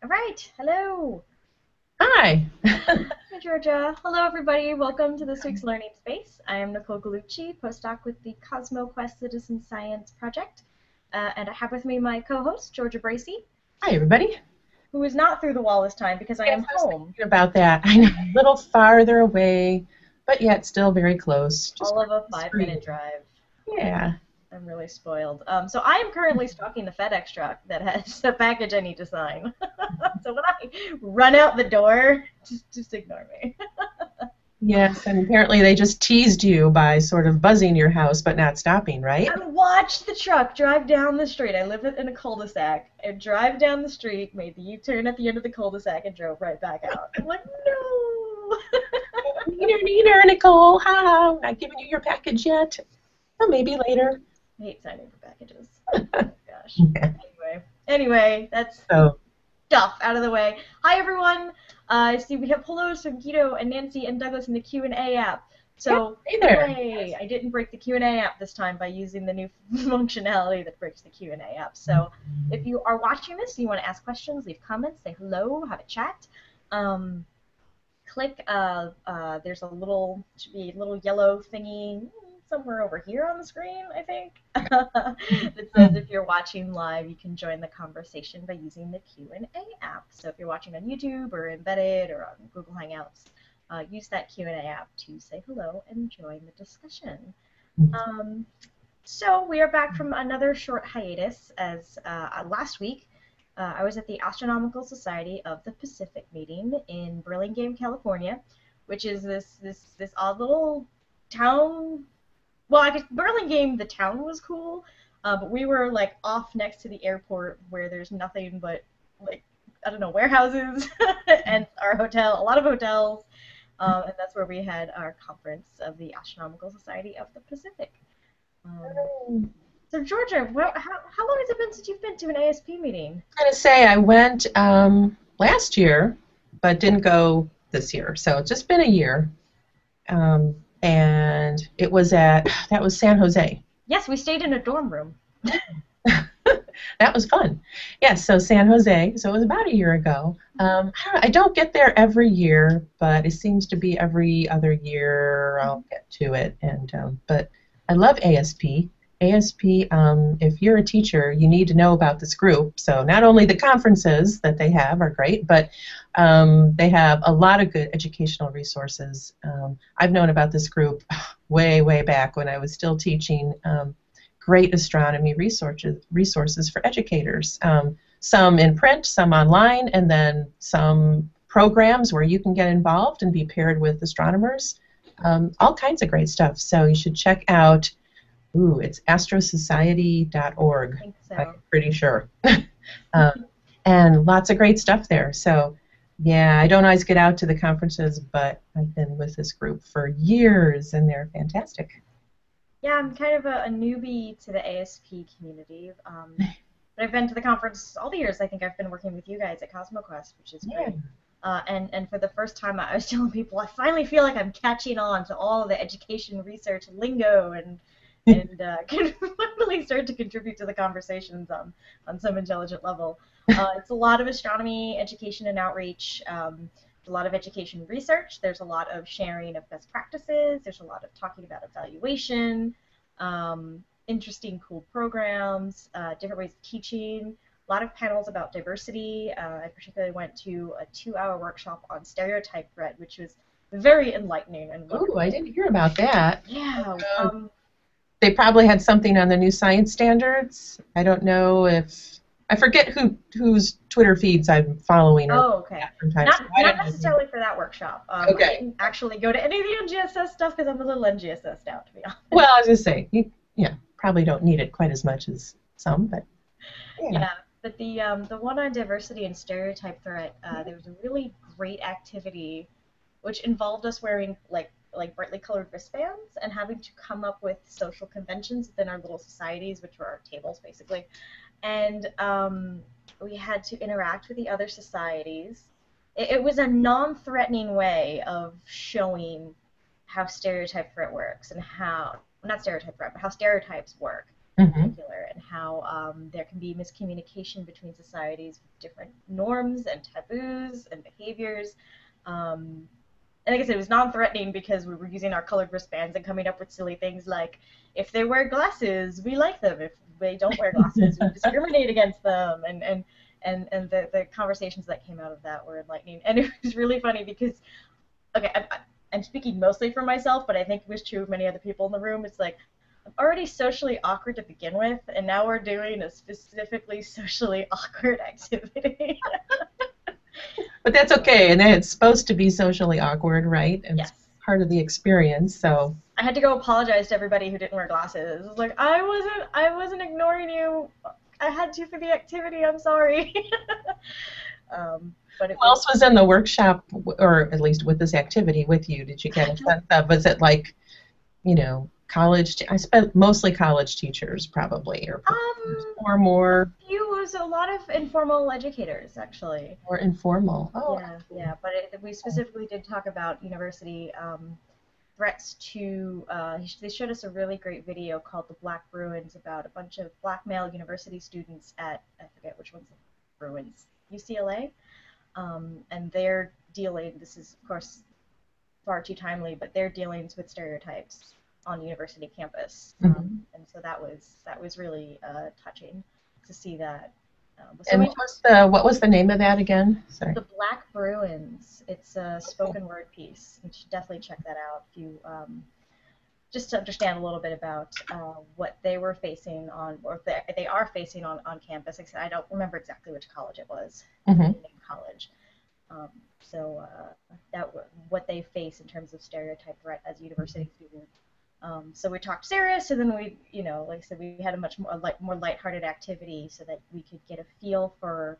right, hello. Hi. Hi, Georgia. Hello, everybody. Welcome to this week's Learning Space. I am Nicole Galucci, postdoc with the CosmoQuest Citizen Science Project. And I have with me my co-host, Georgia Bracey, Hi, everybody. who is not through the wall this time because I Yes, am I was home. thinking about that. I know, a little farther away, but yet still very close. Just All of a across the street. 5-minute drive. Yeah. I'm really spoiled. So I am currently stalking the FedEx truck that has a package I need to sign. So when I run out the door, just ignore me. Yes, and apparently they just teased you by sort of buzzing your house but not stopping, right? I watched the truck drive down the street. I live in a cul-de-sac. And drive down the street, made the U-turn at the end of the cul-de-sac, and drove right back out. I'm like, no. Neater, Nicole. Ha ha. Not giving you your package yet. Well, maybe later. I hate signing for packages. Oh my gosh. Yeah. Anyway, that's So, stuff out of the way. Hi everyone. I see we have hellos from Guido and Nancy and Douglas in the Q&A app. yeah, So, hey there. hooray! I didn't break the Q&A app this time by using the new functionality that breaks the Q&A app. So, if you are watching this, you want to ask questions, leave comments, say hello, have a chat. Click. There's a little, should be a little yellow thingy somewhere over here on the screen, I think. That says if you're watching live, you can join the conversation by using the Q&A app. So if you're watching on YouTube or Embedded or on Google Hangouts, use that Q&A app to say hello and join the discussion. So we are back from another short hiatus. As last week, I was at the Astronomical Society of the Pacific meeting in Burlingame, California, which is this odd little town. Well, I guess Burlingame, the town was cool, but we were like off next to the airport where there's nothing but like I don't know warehouses and our hotel, a lot of hotels, and that's where we had our conference of the Astronomical Society of the Pacific. So Georgia, how long has it been since you've been to an ASP meeting? I was going to say I went last year, but didn't go this year. So it's just been a year. And it was that was San Jose. Yes, we stayed in a dorm room. That was fun. Yes, so San Jose. So it was about a year ago. I don't get there every year, but it seems to be every other year I'll get to it. But I love ASP. ASP, if you're a teacher, you need to know about this group. So not only the conferences that they have are great, but they have a lot of good educational resources. I've known about this group way, way back when I was still teaching. Great astronomy resources for educators. Some in print, some online, and then some programs where you can get involved and be paired with astronomers. All kinds of great stuff. So you should check out. It's astrosociety.org. I think so. I'm pretty sure. And lots of great stuff there. So, yeah, I don't always get out to the conferences, but I've been with this group for years, and they're fantastic. Yeah, I'm kind of a newbie to the ASP community, but I've been to the conference all the years. I think I've been working with you guys at CosmoQuest, which is great. And for the first time, I was telling people I finally feel like I'm catching on to all of the education research lingo and can finally start to contribute to the conversations on some intelligent level. It's a lot of astronomy education and outreach. A lot of education research. There's a lot of sharing of best practices. There's a lot of talking about evaluation, interesting, cool programs, different ways of teaching. A lot of panels about diversity. I particularly went to a 2-hour workshop on stereotype threat, which was very enlightening and wonderful. I didn't hear about that. Yeah. They probably had something on the new science standards. I don't know if I forget whose Twitter feeds I'm following. Oh, okay. Not necessarily for that workshop. Okay. I didn't actually go to any of the NGSS stuff because I'm a little NGSS out, to be honest. Well, I was going to say, you probably don't need it quite as much as some, but yeah. But the one on diversity and stereotype threat, there was a really great activity, which involved us wearing like brightly colored wristbands and having to come up with social conventions within our little societies, which were our tables basically, and we had to interact with the other societies. It was a non-threatening way of showing how stereotype threat works and how, not stereotype threat, but how stereotypes work. in Mm-hmm. particular, and how there can be miscommunication between societies with different norms and taboos and behaviors. And like I said, it was non-threatening because we were using our colored wristbands and coming up with silly things like, if they wear glasses, we like them. If they don't wear glasses, we discriminate against them. And the conversations that came out of that were enlightening. And it was really funny because, okay, I'm speaking mostly for myself, but I think it was true of many other people in the room. It's like, I'm already socially awkward to begin with, and now we're doing a specifically socially awkward activity. But that's okay, and it's supposed to be socially awkward, right? And it's Yes. part of the experience. So I had to go apologize to everybody who didn't wear glasses. It was like, I wasn't ignoring you. I had to for the activity. I'm sorry. But it who else was in the workshop, or at least with this activity with you? Did you get a sense of, was it like, college? I spent mostly college teachers, probably, or more was a lot of informal educators, actually. more informal. Oh, Yeah. But we specifically did talk about university threats to. They showed us a really great video called "The Black Bruins" about a bunch of black male university students at, I forget which one's the Bruins, UCLA, and they're dealing. This is of course far too timely, but their dealings with stereotypes on university campus, and so that was really touching to see that. and what was the name of that again? Sorry. The Black Bruins. It's a spoken word piece. You should definitely check that out if you just to understand a little bit about what they were facing on, or they are facing on campus. Like I said, I don't remember exactly which college it was. College. So that what they face in terms of stereotype threat as a university student. So we talked serious, and then we, like I said, we had a much more lighthearted activity so that we could get a feel for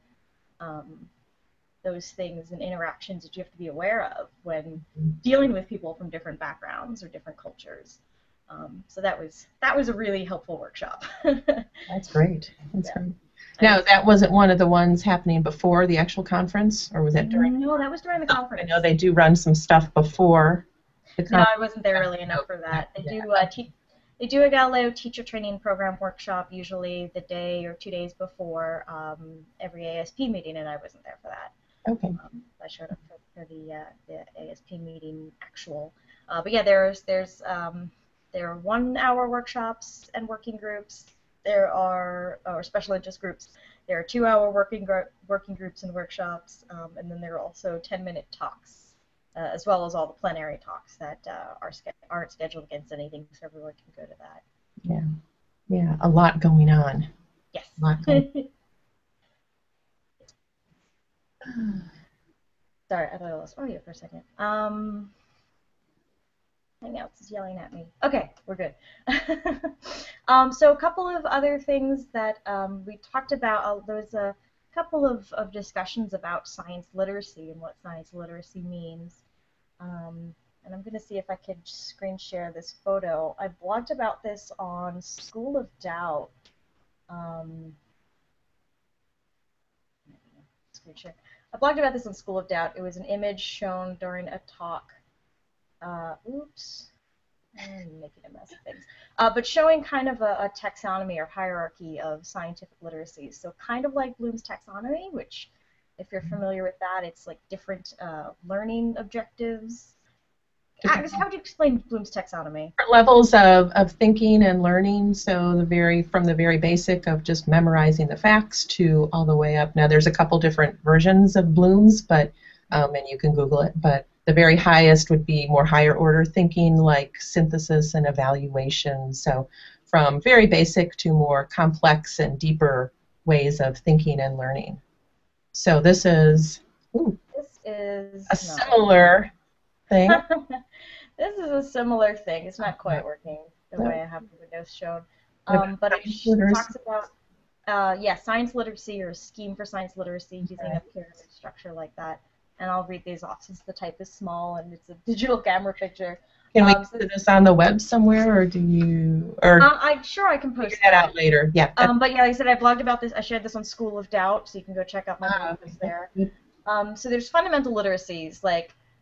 those things and interactions that you have to be aware of when dealing with people from different backgrounds or different cultures. So that was a really helpful workshop. That's great. That's great. Now, that wasn't one of the ones happening before the actual conference, or was that during? No, that was during the conference. I know they do run some stuff before the conference. No, I wasn't there early enough for that. They do a Galileo teacher training program workshop usually the day or 2 days before every ASP meeting, and I wasn't there for that. Okay. I showed up for the ASP meeting actual. But yeah, there are 1 hour workshops and working groups. There are special interest groups. There are 2 hour working groups and workshops, and then there are also 10-minute talks, as well as all the plenary talks that aren't scheduled against anything, so everyone can go to that. Yeah, a lot going on. Yes. A lot going Sorry, I thought I lost audio for a second. Hangouts is yelling at me. Okay, we're good. So a couple of other things that we talked about. There was a couple of discussions about science literacy and what science literacy means. And I'm going to see if I could screen share this photo. I blogged about this on School of Doubt. Screen share. I blogged about this on School of Doubt. It was an image shown during a talk. Oops. I'm making a mess of things. But showing kind of a taxonomy or hierarchy of scientific literacy. So kind of like Bloom's taxonomy, which, if you're familiar with that, it's like different learning objectives. How would you explain Bloom's taxonomy? Different levels of thinking and learning. So from the very basic of just memorizing the facts to all the way up. Now there's a couple different versions of Bloom's, but and you can Google it. But the very highest would be more higher order thinking, like synthesis and evaluation. So from very basic to more complex and deeper ways of thinking and learning. So this is a similar thing. This is a similar thing. It's not quite working the way I have the windows shown. But it talks about science literacy, or a scheme for science literacy, using a pyramid structure like that. And I'll read these off since the type is small and it's a digital camera picture. Can we put this on the web somewhere, or do you? I'm sure I can post that out later. Yeah. But yeah, like I said, I blogged about this. I shared this on School of Doubt, so you can go check out my videos there. So there's fundamental literacies like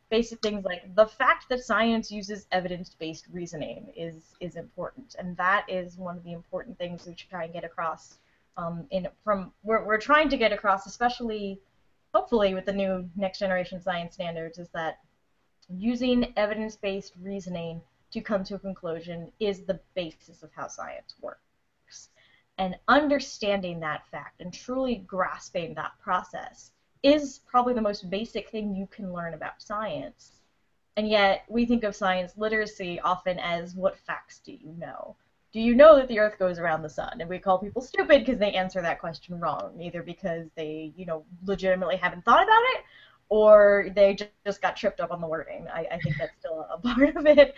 basic things like the fact that science uses evidence-based reasoning is important, and that is one of the important things we try and get across. We're trying to get across, especially hopefully with the new next generation science standards, is that using evidence-based reasoning to come to a conclusion is the basis of how science works. And understanding that fact and truly grasping that process is probably the most basic thing you can learn about science. And yet, we think of science literacy often as, what facts do you know? Do you know that the Earth goes around the sun? And we call people stupid because they answer that question wrong, either because they, legitimately haven't thought about it, or they just got tripped up on the wording. I think that's still a part of it.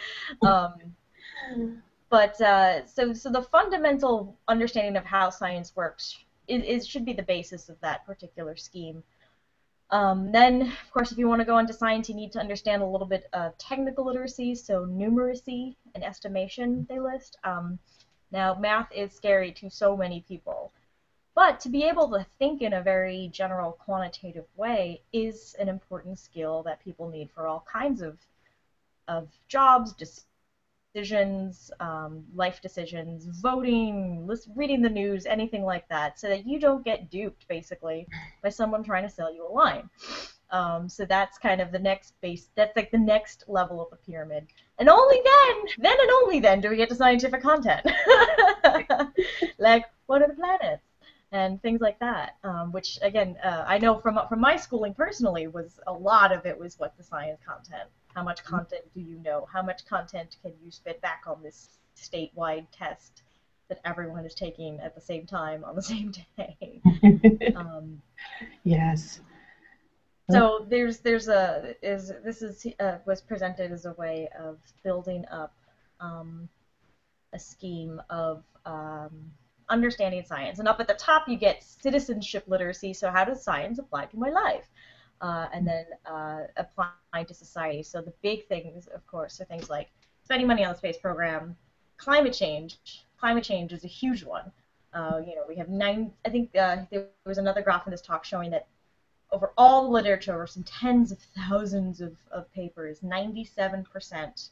So the fundamental understanding of how science works should be the basis of that particular scheme. Then, of course, if you want to go into science, you need to understand a little bit of technical literacy, so numeracy and estimation they list. Now, math is scary to so many people, but to be able to think in a very general quantitative way is an important skill that people need for all kinds of jobs, decisions, life decisions, voting, reading the news, anything like that, so that you don't get duped, basically, by someone trying to sell you a line. So that's kind of the next that's like the next level of the pyramid. And only then and only then do we get to scientific content. Like, what are the planets? And things like that, which, again, I know from my schooling personally, was a lot of it was what the science content. How much content do you know? How much content can you spit back on this statewide test that everyone is taking at the same time on the same day? Yes. So was presented as a way of building up a scheme of understanding science. And up at the top you get citizenship literacy, so how does science apply to my life? And then applying to society. So the big things, of course, are things like spending money on the space program, climate change. Climate change is a huge one. We have I think there was another graph in this talk showing that over all the literature, over some tens of thousands of papers, 97%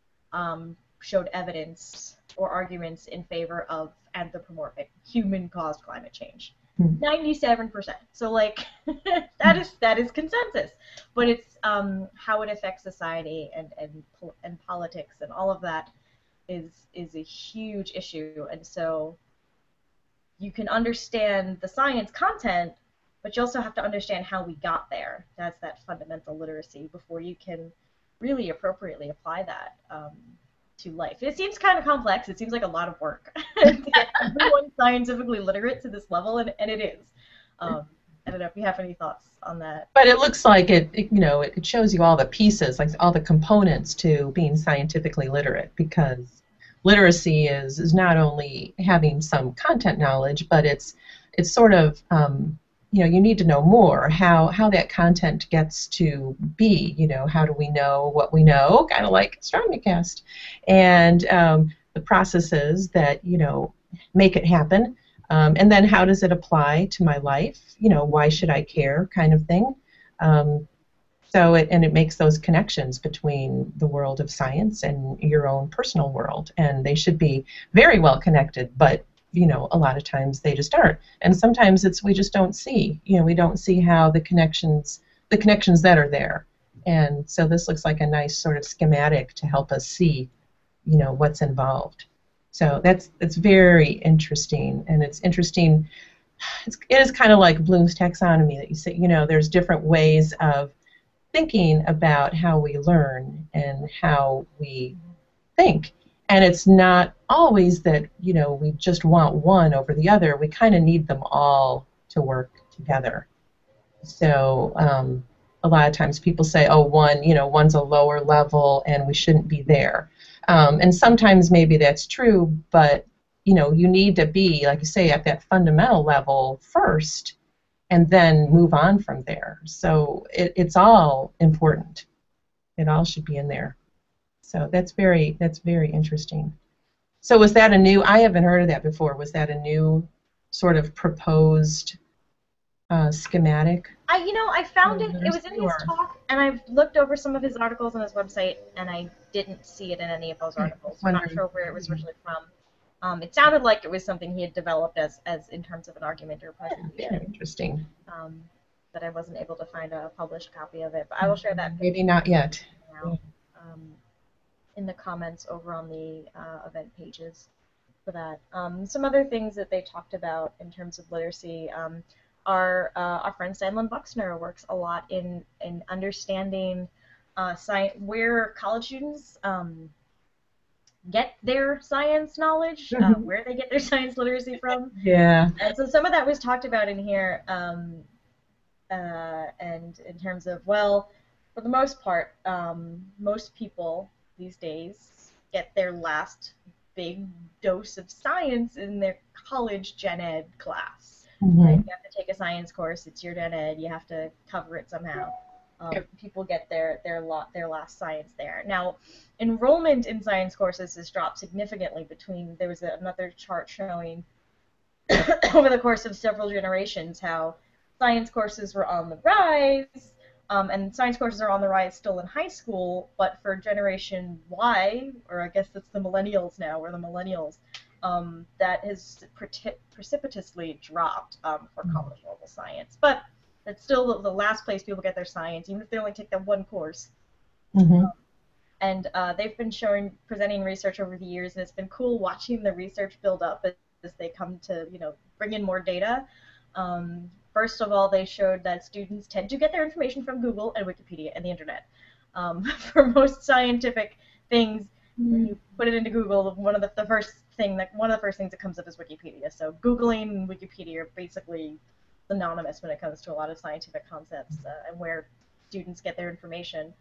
showed evidence or arguments in favor of anthropomorphic, human-caused climate change. 97%. So, like, that is consensus. But it's how it affects society and politics and all of that is a huge issue. And so you can understand the science content, but you also have to understand how we got there. That's that fundamental literacy before you can really appropriately apply that to life. It seems kind of complex. It seems like a lot of work to get everyone scientifically literate to this level, and it is. I don't know if you have any thoughts on that. But it looks like it shows you all the pieces, like all the components to being scientifically literate, because literacy is not only having some content knowledge, but it's sort of you need to know more how that content gets to be. How do we know what we know? Kind of like Astronomicast, and the processes that make it happen, and then how does it apply to my life? Why should I care? Kind of thing. So it makes those connections between the world of science and your own personal world, and they should be very well connected, but a lot of times they just aren't, and sometimes we just don't see. We don't see how the connections that are there, and so this looks like a nice sort of schematic to help us see, what's involved. So it's very interesting, and it's interesting. It is kind of like Bloom's taxonomy that you say. There's different ways of thinking about how we learn and how we think. And it's not always that, we just want one over the other. We kind of need them all to work together. So a lot of times people say, oh, one's a lower level and we shouldn't be there. And sometimes maybe that's true, but, you need to be, like you say, at that fundamental level first and then move on from there. So it's all important. It all should be in there. So that's very interesting. So was that I haven't heard of that before. Was that a new sort of proposed schematic. I found it. It was in Literacy his or talk, and I've looked over some of his articles on his website, and I didn't see it in any of those okay, articles. I'm not wondering. sure where it was originally from. It sounded like it was something he had developed as in terms of an argument or Very presentation. interesting. Um, but I wasn't able to find a published copy of it. But I will share that page Maybe not yet. now in the comments over on the event pages for that. Some other things that they talked about in terms of literacy are our friend Sandlin Buxner works a lot in understanding science, where college students get their science knowledge, where they get their science literacy from. Yeah. And so some of that was talked about in here, and in terms of, well, for the most part, most people these days get their last big dose of science in their college gen ed class. Mm-hmm. Right? You have to take a science course. It's your gen ed. You have to cover it somehow. People get their last science there. Now, enrollment in science courses has dropped significantly between. There was another chart showing over the course of several generations how science courses were on the rise, and science courses are on the rise still in high school, but for Generation Y, or I guess it's the millennials now, we're the millennials, that has precipitously dropped for college level science. But it's still the last place people get their science, even if they only take that one course. Mm-hmm. And they've been presenting research over the years, and it's been cool watching the research build up as they come to, bring in more data. First of all, they showed that students tend to get their information from Google and Wikipedia and the internet. For most scientific things, when you put it into Google, one of the first things that comes up is Wikipedia. So Googling and Wikipedia are basically synonymous when it comes to a lot of scientific concepts and where students get their information.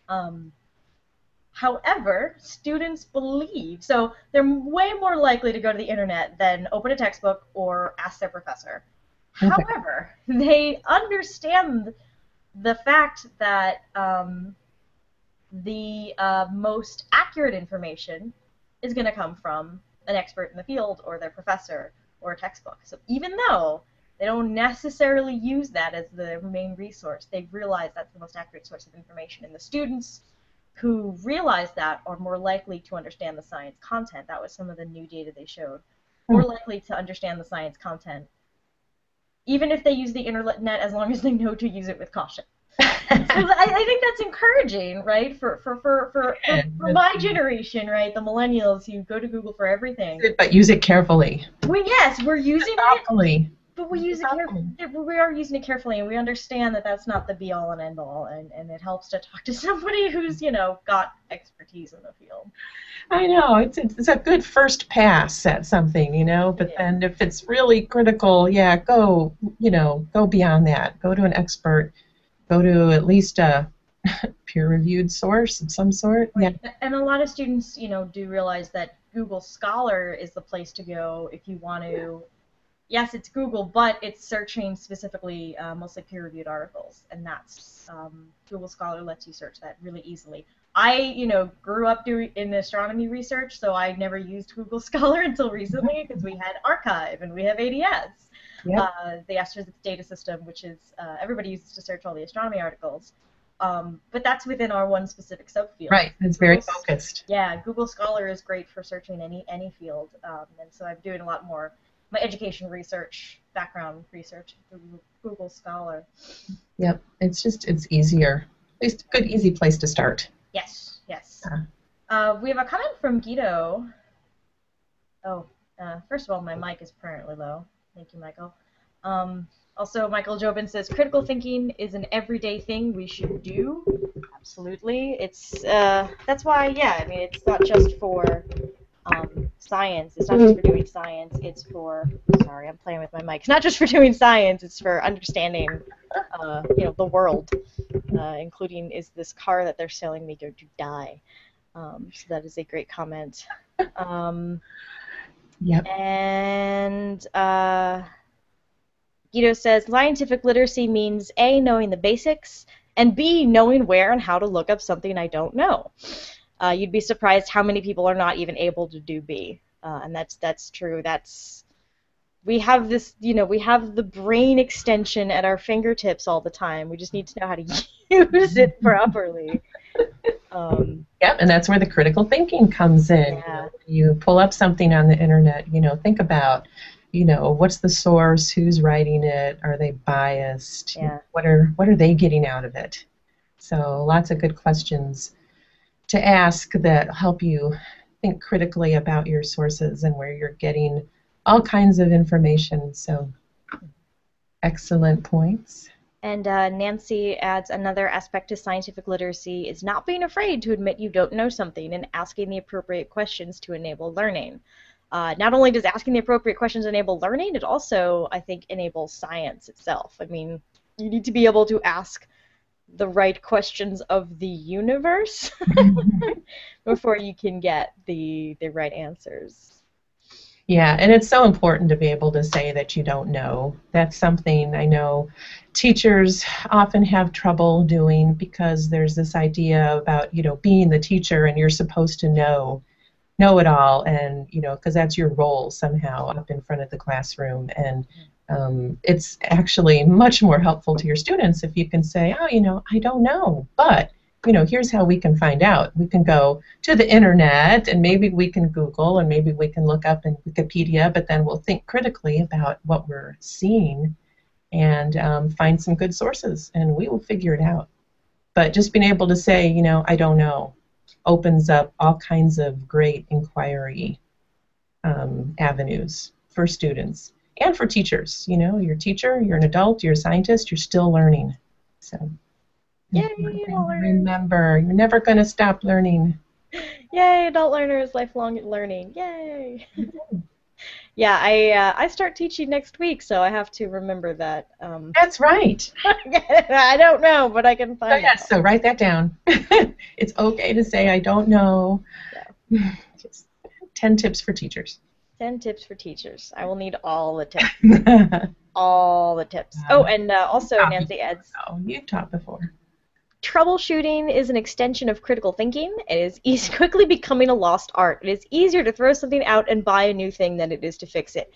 However, students believe, so they're way more likely to go to the internet than open a textbook or ask their professor. Okay. However, they understand the fact that the most accurate information is going to come from an expert in the field or their professor or a textbook. So even though they don't necessarily use that as the main resource, they realize that's the most accurate source of information. And the students who realize that are more likely to understand the science content. That was some of the new data they showed. More likely to understand the science content, even if they use the internet, as long as they know to use it with caution. So I think that's encouraging, right? For my generation, right? The millennials who go to Google for everything. But use it carefully. Yes, we're using it. But we use it carefully. We are using it carefully, and we understand that that's not the be-all and end-all, and it helps to talk to somebody who's, got expertise in the field. I know. It's a good first pass at something, but then if it's really critical, go beyond that. Go to an expert. Go to at least a peer-reviewed source of some sort. Right. Yeah. And a lot of students, do realize that Google Scholar is the place to go if you want to. Yes, it's Google, but it's searching specifically mostly peer-reviewed articles, and that's Google Scholar lets you search that really easily. I, grew up in astronomy research, so I never used Google Scholar until recently because we had Archive and we have ADS, the Astrophysics Data System, which is everybody uses to search all the astronomy articles. But that's within our one specific subfield. Right, it's very focused. Yeah, Google Scholar is great for searching any field, and so I'm doing a lot more. My education research, background research, Google Scholar. Yep, it's easier. At least a good, easy place to start. Yes. We have a comment from Guido. First of all, my mic is permanently low. Thank you, Michael. Also, Michael Jobin says, critical thinking is an everyday thing we should do. Absolutely. It's that's why, it's not just for science. It's not just for doing science. It's for, sorry, I'm playing with my mic. It's not just for doing science. It's for understanding, the world, including, is this car that they're selling me going to die? So that is a great comment. Yep. And Guido says, scientific literacy means A, knowing the basics, and B, knowing where and how to look up something I don't know. You'd be surprised how many people are not even able to do B. And that's true. That's we have this, we have the brain extension at our fingertips all the time. We just need to know how to use it properly. Yep, and that's where the critical thinking comes in. Yeah. You pull up something on the internet, think about, what's the source, who's writing it, are they biased, Yeah. what are they getting out of it? So lots of good questions to ask that help you think critically about your sources and where you're getting all kinds of information. So excellent points. And Nancy adds, another aspect to scientific literacy is not being afraid to admit you don't know something and asking the appropriate questions to enable learning. Not only does asking the appropriate questions enable learning, it also, I think, enables science itself. I mean, you need to be able to ask the right questions of the universe before you can get the right answers. Yeah, and it's so important to be able to say that you don't know. That's something I know teachers often have trouble doing because there's this idea about, being the teacher and you're supposed to know it all, and, because that's your role somehow up in front of the classroom. And it's actually much more helpful to your students if you can say, oh, I don't know, but here's how we can find out. We can go to the internet, and maybe we can Google, and maybe we can look up in Wikipedia, but then we'll think critically about what we're seeing and find some good sources, and we will figure it out. But just being able to say, I don't know, opens up all kinds of great inquiry avenues for students and for teachers. You're a teacher, you're an adult, you're a scientist, you're still learning. So. Yay, remember, you're never going to stop learning. Yay, adult learners, lifelong learning. Yay. Yeah, I start teaching next week, so I have to remember that. That's right. I don't know, but I can find out. So write that down. It's okay to say I don't know. Yeah. Just 10 tips for teachers. 10 tips for teachers. I will need all the tips. All the tips. Oh, and also Nancy adds. Oh, you taught before. Troubleshooting is an extension of critical thinking. It is quickly becoming a lost art. It is easier to throw something out and buy a new thing than it is to fix it.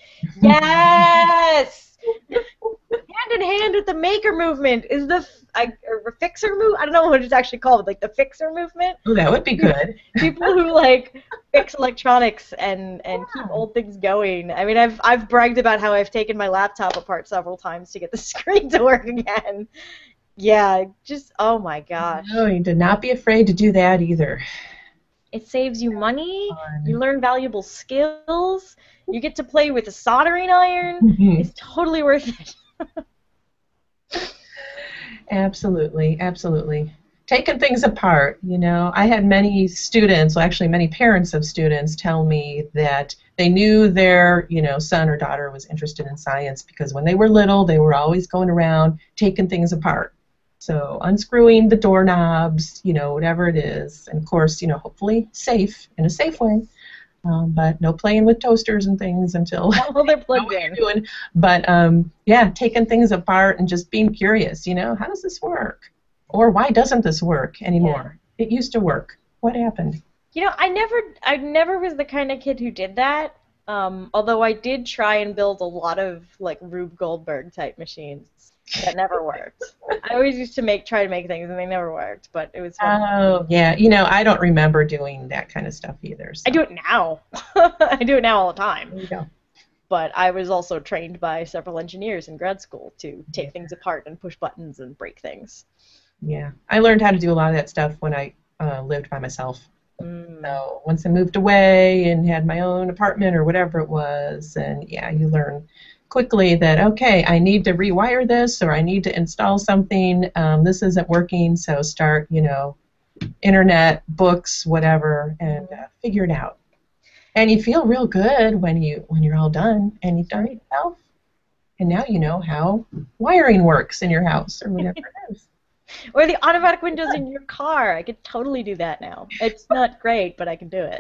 Yes! Hand in hand with the maker movement is the fixer move. I don't know what it's actually called, like the fixer movement. Oh, that would be good. People who fix electronics and keep old things going. I mean, I've bragged about how I've taken my laptop apart several times to get the screen to work again. Yeah, just, oh my gosh. No, you do not be afraid to do that either. It saves you money, you learn valuable skills, you get to play with a soldering iron. It's totally worth it. Absolutely, absolutely. Taking things apart, I had many students, well actually many parents of students tell me that they knew their, son or daughter was interested in science because when they were little, they were always going around taking things apart. So unscrewing the doorknobs, whatever it is, and of course, hopefully safe, in a safe way, but no playing with toasters and things until they're plugged in. Doing. But yeah, taking things apart and just being curious, how does this work? Or why doesn't this work anymore? Yeah. It used to work. What happened? I never was the kind of kid who did that. Although I did try and build a lot of Rube Goldberg type machines. That never worked. I always used to try to make things, and they never worked, but it was fun. Oh, yeah. I don't remember doing that kind of stuff either. So. I do it now. I do it now all the time. There you go. But I was also trained by several engineers in grad school to take things apart and push buttons and break things. Yeah. I learned how to do a lot of that stuff when I lived by myself. So once I moved away and had my own apartment or whatever it was, and yeah, you learn quickly that, okay, I need to rewire this or I need to install something. This isn't working, so start, internet, books, whatever, and figure it out. And you feel real good when you're all done and you've done it yourself. And now you know how wiring works in your house or whatever it is. Or the automatic windows in your car. I could totally do that now. It's not great, but I can do it.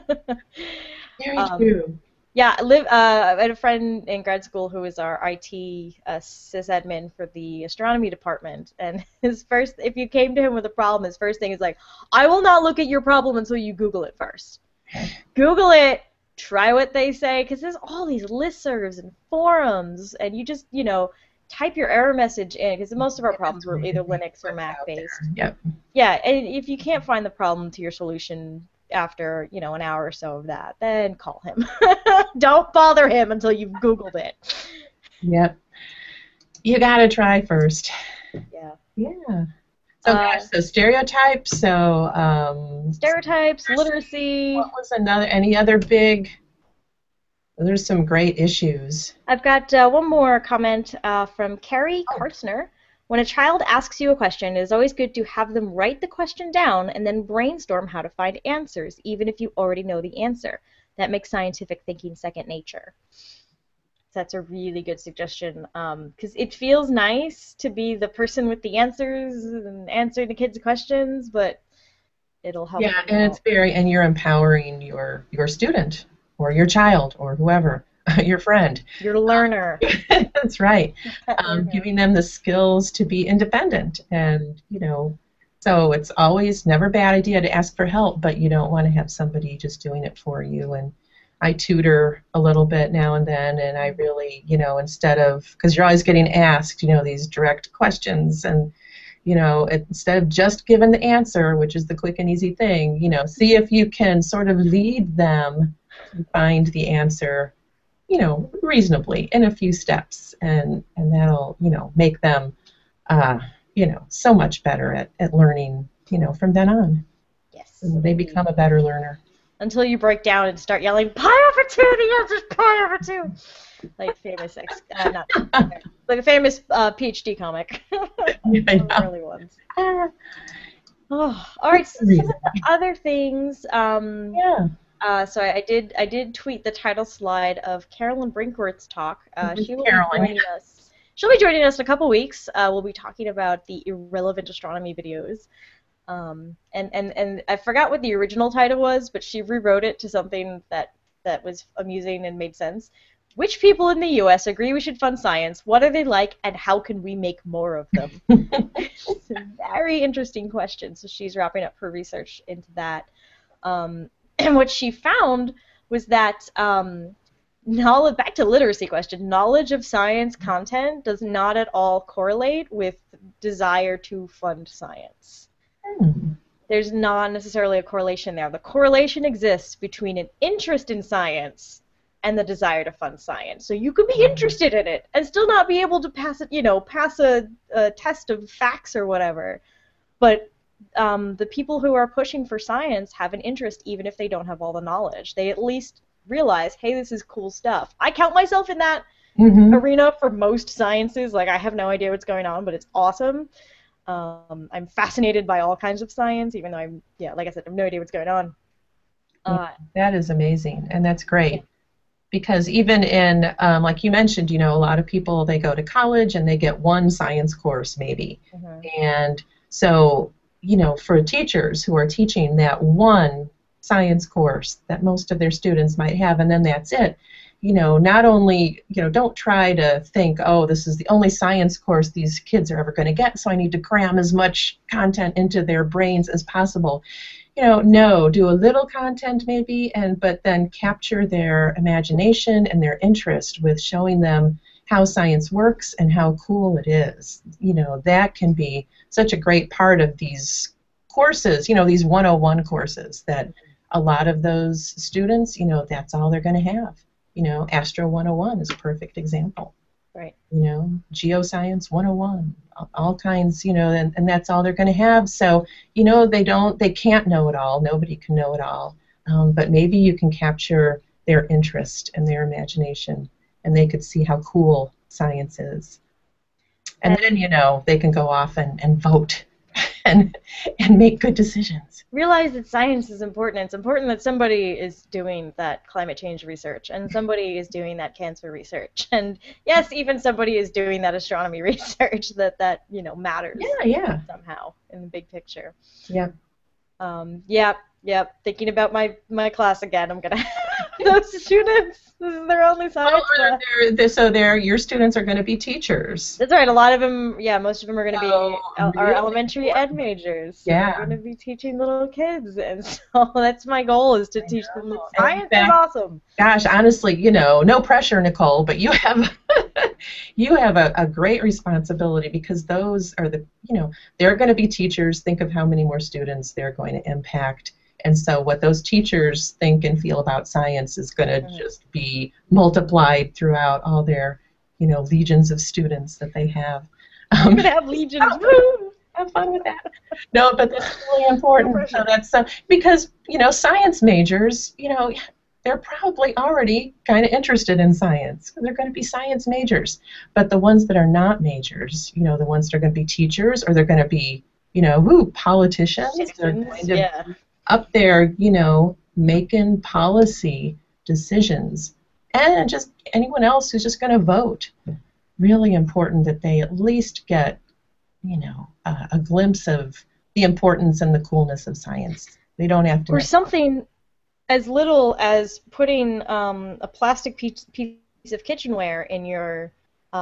Very true. Yeah, I had a friend in grad school who was our IT sysadmin for the astronomy department, and if you came to him with a problem, his first thing is I will not look at your problem until you Google it first. Google it, try what they say, because there's all these listservs and forums, and you just, type your error message in, because most of our problems were either Linux or Mac based. Yep. Yeah, and if you can't find the problem to your solution after, an hour or so of that, then call him. Don't bother him until you've Googled it. Yep. You gotta try first. Yeah. Yeah. So gosh, so stereotypes, stereotypes, literacy. What was any other big, there's some great issues. I've got one more comment from Carrie Karstner. When a child asks you a question, it is always good to have them write the question down and then brainstorm how to find answers, even if you already know the answer. That makes scientific thinking second nature. So that's a really good suggestion, because it feels nice to be the person with the answers and answering the kids' questions, but it'll help. Yeah, and and you're empowering your student or your child or whoever, your friend. Your learner. That's right. Giving them the skills to be independent, and so it's always never a bad idea to ask for help, but you don't want to have somebody just doing it for you. And I tutor a little bit now and then, and I really, instead of, because you're always getting asked, these direct questions, and instead of just giving the answer, which is the quick and easy thing, see if you can sort of lead them to find the answer, reasonably in a few steps, and that'll, make them, so much better at learning, from then on. Yes. And they become a better learner. Until you break down and start yelling, pi over 2, the answer's pi over 2. Like famous, like a famous PhD comic. The early ones. Oh, all right. So some of the other things. So I did tweet the title slide of Carolyn Brinkworth's talk. She will be joining us. She'll be joining us in a couple weeks. We'll be talking about the irrelevant astronomy videos. And I forgot what the original title was, but she rewrote it to something that was amusing and made sense. Which people in the U.S. agree we should fund science? What are they like, and how can we make more of them? It's a very interesting question. So she's wrapping up her research into that. And what she found was that knowledge, back to literacy question, knowledge of science content does not at all correlate with desire to fund science. There's not necessarily a correlation there. The correlation exists between an interest in science and the desire to fund science. So you could be interested in it and still not be able to pass it, pass a test of facts or whatever. But the people who are pushing for science have an interest even if they don't have all the knowledge. They at least realize, hey, this is cool stuff. I count myself in that arena for most sciences. Like, I have no idea what's going on, but it's awesome. I'm fascinated by all kinds of science, even though like I said, I have no idea what's going on. That is amazing, and that's great. Because even in, like you mentioned, a lot of people, they go to college and they get one science course maybe. And so, for teachers who are teaching that one science course that most of their students might have, and then that's it, not only, don't try to think, oh, this is the only science course these kids are ever going to get, so I need to cram as much content into their brains as possible. No, do a little content maybe, but then capture their imagination and their interest with showing them how science works and how cool it is. That can be such a great part of these courses, these 101 courses that a lot of those students, that's all they're going to have. Astro 101 is a perfect example. Right. Geoscience 101, all kinds, and that's all they're going to have. So, they can't know it all. Nobody can know it all. But maybe you can capture their interest and their imagination, and they could see how cool science is. And then, they can go off and vote and make good decisions. Realize that science is important. It's important that somebody is doing that climate change research, and somebody is doing that cancer research, and yes, even somebody is doing that astronomy research that matters. Yeah. Somehow in the big picture. Yeah. Yep. Thinking about my class again. I'm gonna those students. This is their only science class. So your students are going to be teachers. That's right. A lot of them, yeah, most of them are going to be Really our elementary ed majors. Yeah. They're going to be teaching little kids, and so that's my goal, is to teach them that science is awesome. Gosh, honestly, no pressure, Nicole, but you have you have a great responsibility, because those are they're going to be teachers. Think of how many more students they're going to impact. And so what those teachers think and feel about science is going to just be multiplied throughout all their, legions of students that they have. You're going to have legions. Woo! Have fun with that. No, but that's really important. So that's because, science majors, they're probably already kind of interested in science. They're going to be science majors. But the ones that are not majors, the ones that are going to be teachers, or they're going to be, politicians, they're going to up there, making policy decisions, and just anyone else who's just going to vote. Really important that they at least get, a glimpse of the importance and the coolness of science. They don't have to. Or something as little as putting a plastic piece of kitchenware in your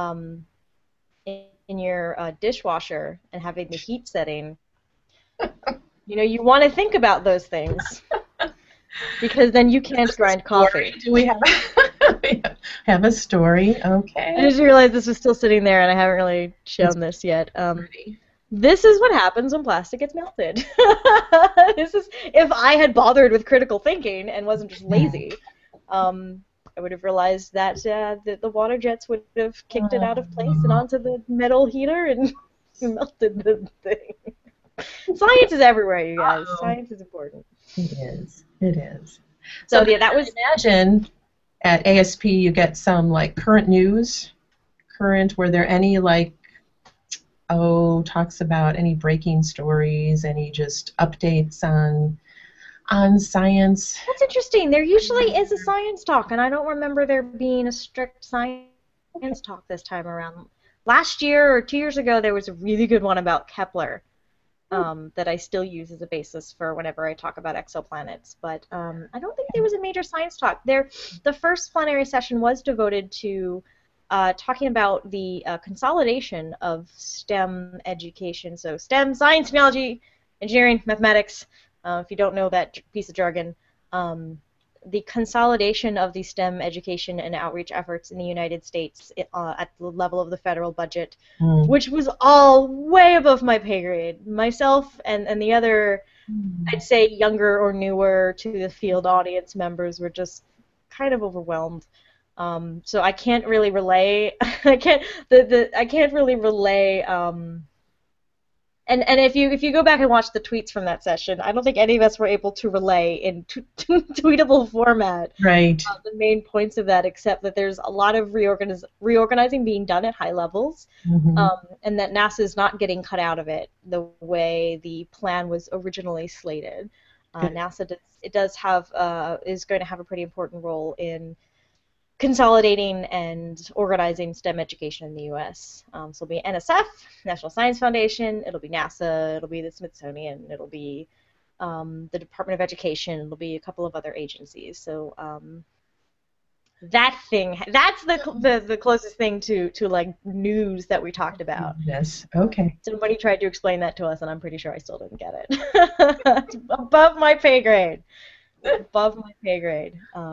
dishwasher and having the heat setting. You want to think about those things, because then you can't grind coffee. Do we have a story? Okay. I just realized this was still sitting there, and I haven't really shown this yet. This is what happens when plastic gets melted. This is, if I had bothered with critical thinking and wasn't just lazy, I would have realized that the water jets would have kicked it out of place and onto the metal heater and melted the thing. Science is everywhere, you guys. Science is important. It is. It is. So yeah, that was. Imagine at ASP you get some current news. Were there any talks about any breaking stories, any just updates on science? That's interesting. There usually is a science talk, and I don't remember there being a strict science talk this time around. Last year or 2 years ago, there was a really good one about Kepler. That I still use as a basis for whenever I talk about exoplanets. But I don't think there was a major science talk. The first plenary session was devoted to talking about the consolidation of STEM education. So STEM, science, technology, engineering, mathematics. If you don't know that piece of jargon, the consolidation of the STEM education and outreach efforts in the United States at the level of the federal budget, which was all way above my pay grade. Myself and the other, I'd say, younger or newer to the field audience members were just kind of overwhelmed. So I can't really relay. I can't really relay. And if you go back and watch the tweets from that session, I don't think any of us were able to relay in tweetable format the main points of that, except that there's a lot of reorganizing being done at high levels, and that NASA is not getting cut out of it the way the plan was originally slated. NASA is going to have a pretty important role in consolidating and organizing STEM education in the U.S. So it'll be NSF, National Science Foundation, it'll be NASA, it'll be the Smithsonian, it'll be the Department of Education, it'll be a couple of other agencies. So that's the closest thing to news that we talked about. Yes, okay. Somebody tried to explain that to us, and I'm pretty sure I still didn't get it. It's above my pay grade. Above my pay grade.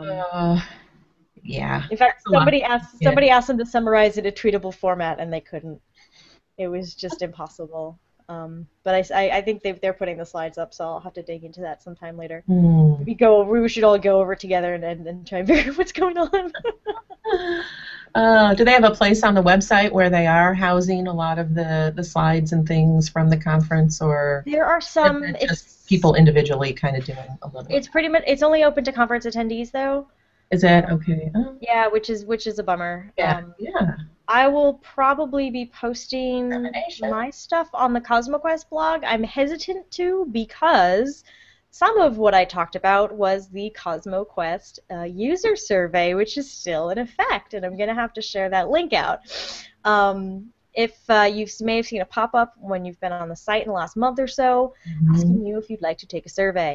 Yeah. In fact, somebody asked them to summarize it in a tweetable format, and they couldn't. It was just impossible. But I think they're putting the slides up, so I'll have to dig into that sometime later. We should all go over together and try and figure out what's going on. Do they have a place on the website where they are housing a lot of the slides and things from the conference, or there are some? Just people individually kind of doing a little. It's pretty much. It's only open to conference attendees, though. Is that okay? Oh. Yeah, which is a bummer. Yeah. I will probably be posting my stuff on the CosmoQuest blog. I'm hesitant to, because some of what I talked about was the CosmoQuest user survey, which is still in effect, and I'm going to have to share that link out. If you may have seen a pop-up when you've been on the site in the last month or so, asking you if you'd like to take a survey.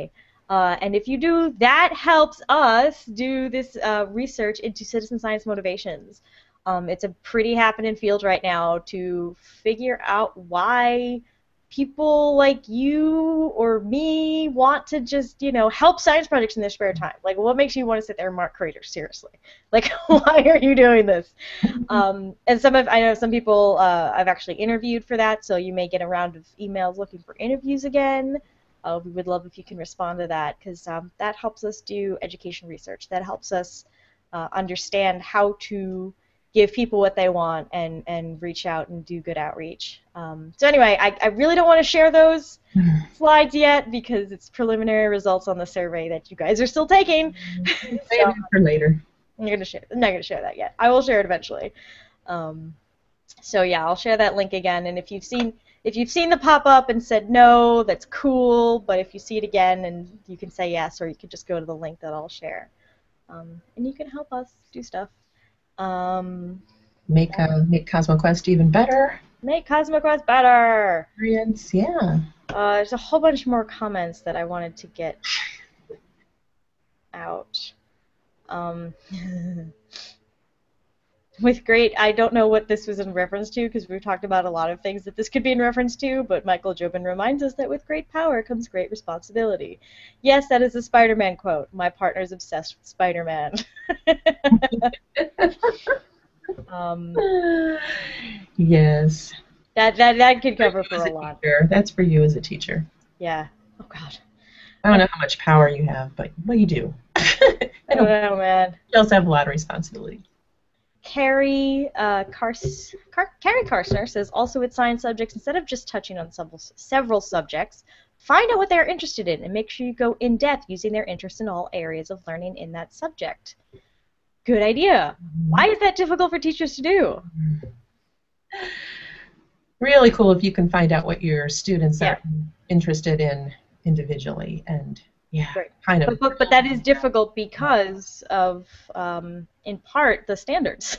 And if you do, that helps us do this research into citizen science motivations. It's a pretty happening field right now to figure out why people like you or me want to just, help science projects in their spare time. Like, what makes you want to sit there and mark craters? Seriously, like, why are you doing this? And I know some people I've actually interviewed for that, so you may get a round of emails looking for interviews again. We would love if you can respond to that, because that helps us do education research. That helps us understand how to give people what they want and reach out and do good outreach. So anyway, I really don't want to share those slides yet because it's preliminary results on the survey that you guys are still taking. Save it for later. I'm not going to share that yet. I will share it eventually. So yeah, I'll share that link again, and if you've seen the pop-up and said no, that's cool, but if you see it again, and you can say yes, or you can just go to the link that I'll share. And you can help us do stuff. Make CosmoQuest even better. Make CosmoQuest better! Yeah. There's a whole bunch more comments that I wanted to get out. With great, I don't know what this was in reference to, because we've talked about a lot of things that this could be in reference to, but Michael Jobin reminds us that with great power comes great responsibility. Yes, that is a Spider-Man quote. My partner's obsessed with Spider-Man. Yes. That could cover for a lot. That's for you as a teacher. Yeah. Oh, God. I don't know how much power you have, but you do. I don't know, man. You also have a lot of responsibility. Carrie Karsner says, also with science subjects, instead of just touching on several subjects, find out what they're interested in and make sure you go in depth using their interest in all areas of learning in that subject. Good idea. Why is that difficult for teachers to do? Really cool if you can find out what your students are interested in individually, and kind of. But that is difficult because of, in part, the standards.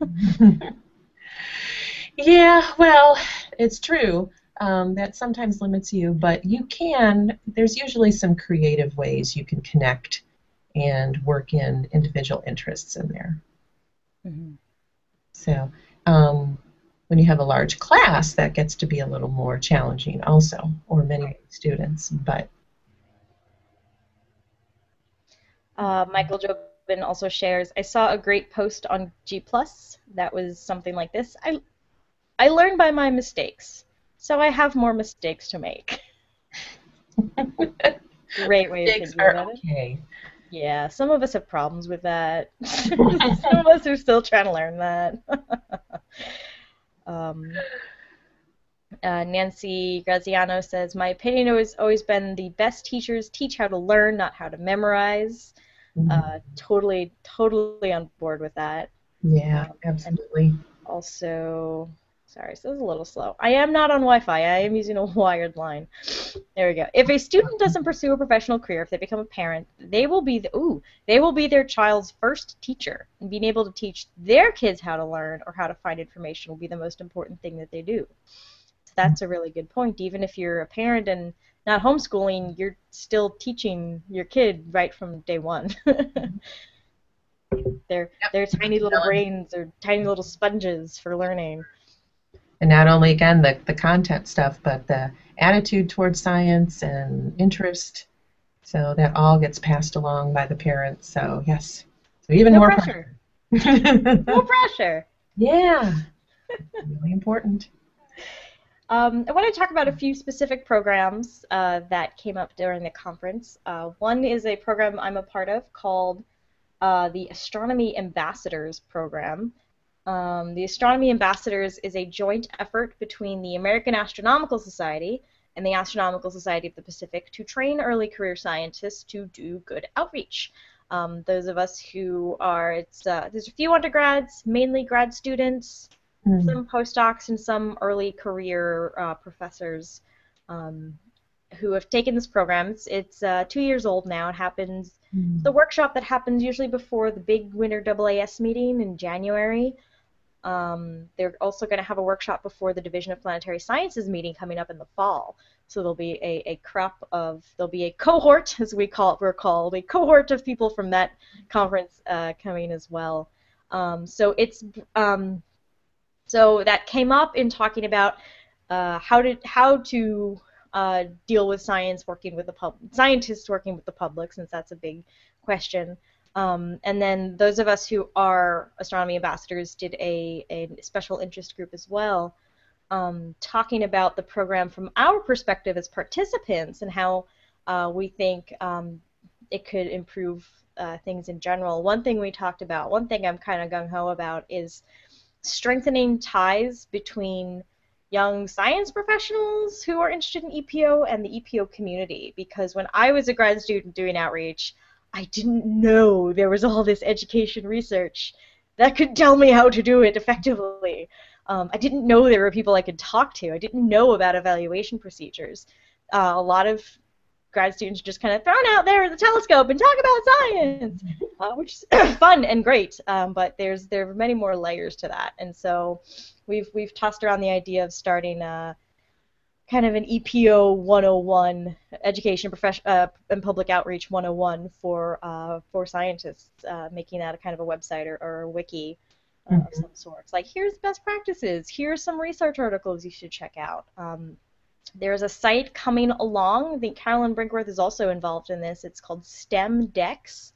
Yeah, well, it's true. That sometimes limits you, but there's usually some creative ways you can connect and work in individual interests in there. Mm-hmm. So when you have a large class, that gets to be a little more challenging also, or many students, but Michael Jobin also shares, I saw a great post on G+, that was something like this. I learn by my mistakes, so I have more mistakes to make. Great way of thinking about it. Yeah, some of us have problems with that. Some of us are still trying to learn that. Nancy Graziano says, my opinion has always been the best teachers teach how to learn, not how to memorize. Totally on board with that. Yeah, absolutely. Also, sorry, so this is a little slow. I am not on Wi-Fi. I am using a wired line. There we go. If a student doesn't pursue a professional career, if they become a parent, they will be their child's first teacher, and being able to teach their kids how to learn or how to find information will be the most important thing that they do. So that's a really good point. Even if you're a parent and not homeschooling, you're still teaching your kid right from day one. They're tiny little brains or tiny little sponges for learning. And not only, again, the content stuff, but the attitude towards science and interest. So that all gets passed along by the parents. So, yes. So even more pressure. No pressure. Yeah. Really important. I want to talk about a few specific programs that came up during the conference. One is a program I'm a part of called the Astronomy Ambassadors Program. The Astronomy Ambassadors is a joint effort between the American Astronomical Society and the Astronomical Society of the Pacific to train early career scientists to do good outreach. Those of us who are, there's a few undergrads, mainly grad students, some postdocs, and some early career professors who have taken this program. It's 2 years old now. It happens, the workshop that happens usually before the big winter AAS meeting in January. They're also going to have a workshop before the Division of Planetary Sciences meeting coming up in the fall. So there'll be there'll be a cohort, as we're called, a cohort of people from that conference coming as well. So that came up in talking about how to deal with scientists working with the public, since that's a big question. And then those of us who are astronomy ambassadors did a special interest group as well, talking about the program from our perspective as participants and how we think it could improve things in general. One thing we talked about, one thing I'm kind of gung-ho about, is strengthening ties between young science professionals who are interested in EPO and the EPO community. Because when I was a grad student doing outreach, I didn't know there was all this education research that could tell me how to do it effectively. I didn't know there were people I could talk to. I didn't know about evaluation procedures. A lot of grad students are just kind of thrown out there at the telescope and talk about science, which is fun and great, but there are many more layers to that. And so we've tossed around the idea of starting kind of an EPO 101, education and public outreach 101 for scientists, making that a kind of a website or a wiki of some sort. It's like, here's best practices, here's some research articles you should check out. There's a site coming along. I think Carolyn Brinkworth is also involved in this. It's called STEMdex.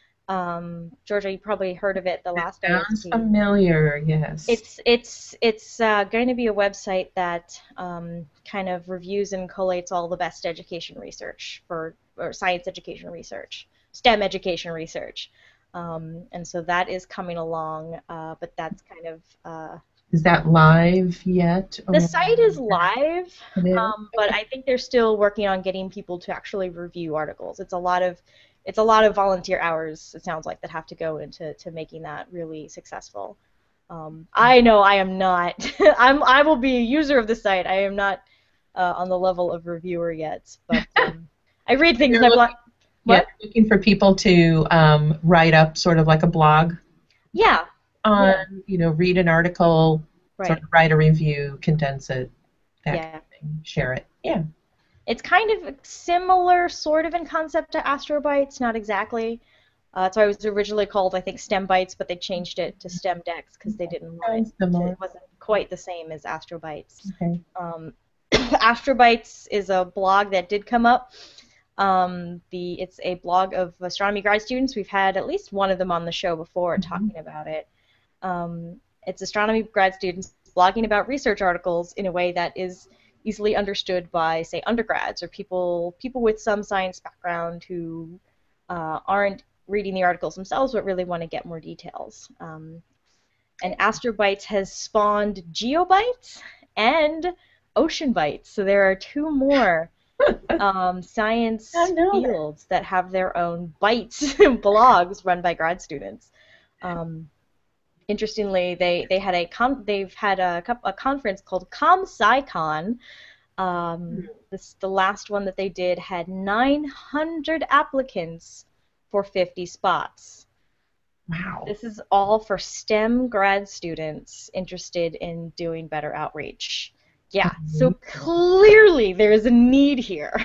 Georgia, you probably heard of it the last time. Sounds familiar, yes. It's going to be a website that kind of reviews and collates all the best education research or science education research, STEM education research. And so that is coming along, but that's kind of... is that live yet? The site is live, but I think they're still working on getting people to actually review articles. It's a lot of volunteer hours, it sounds like, that have to go into making that really successful. I know I am not. I will be a user of the site. I am not on the level of reviewer yet, but I read things. Yeah, looking for people to write up sort of like a blog. Yeah. Read an article, right. Sort of write a review, condense it, that yeah. kind of thing, share it. Yeah. It's kind of similar, sort of, in concept to Astrobytes, not exactly. So it was originally called, I think, STEMbytes, but they changed it to STEMdex because they didn't want it. It wasn't quite the same as Astrobytes. Okay. Astrobytes is a blog that did come up. It's a blog of astronomy grad students. We've had at least one of them on the show before talking about it. It's astronomy grad students blogging about research articles in a way that is easily understood by, say, undergrads or people with some science background who aren't reading the articles themselves but really want to get more details. And Astrobytes has spawned Geobytes and Oceanbytes, so there are two more science fields that have their own bytes blogs run by grad students. Interestingly, they've had a conference called ComSciCon. The last one that they did had 900 applicants for 50 spots. Wow. This is all for STEM grad students interested in doing better outreach. Yeah, so clearly there is a need here.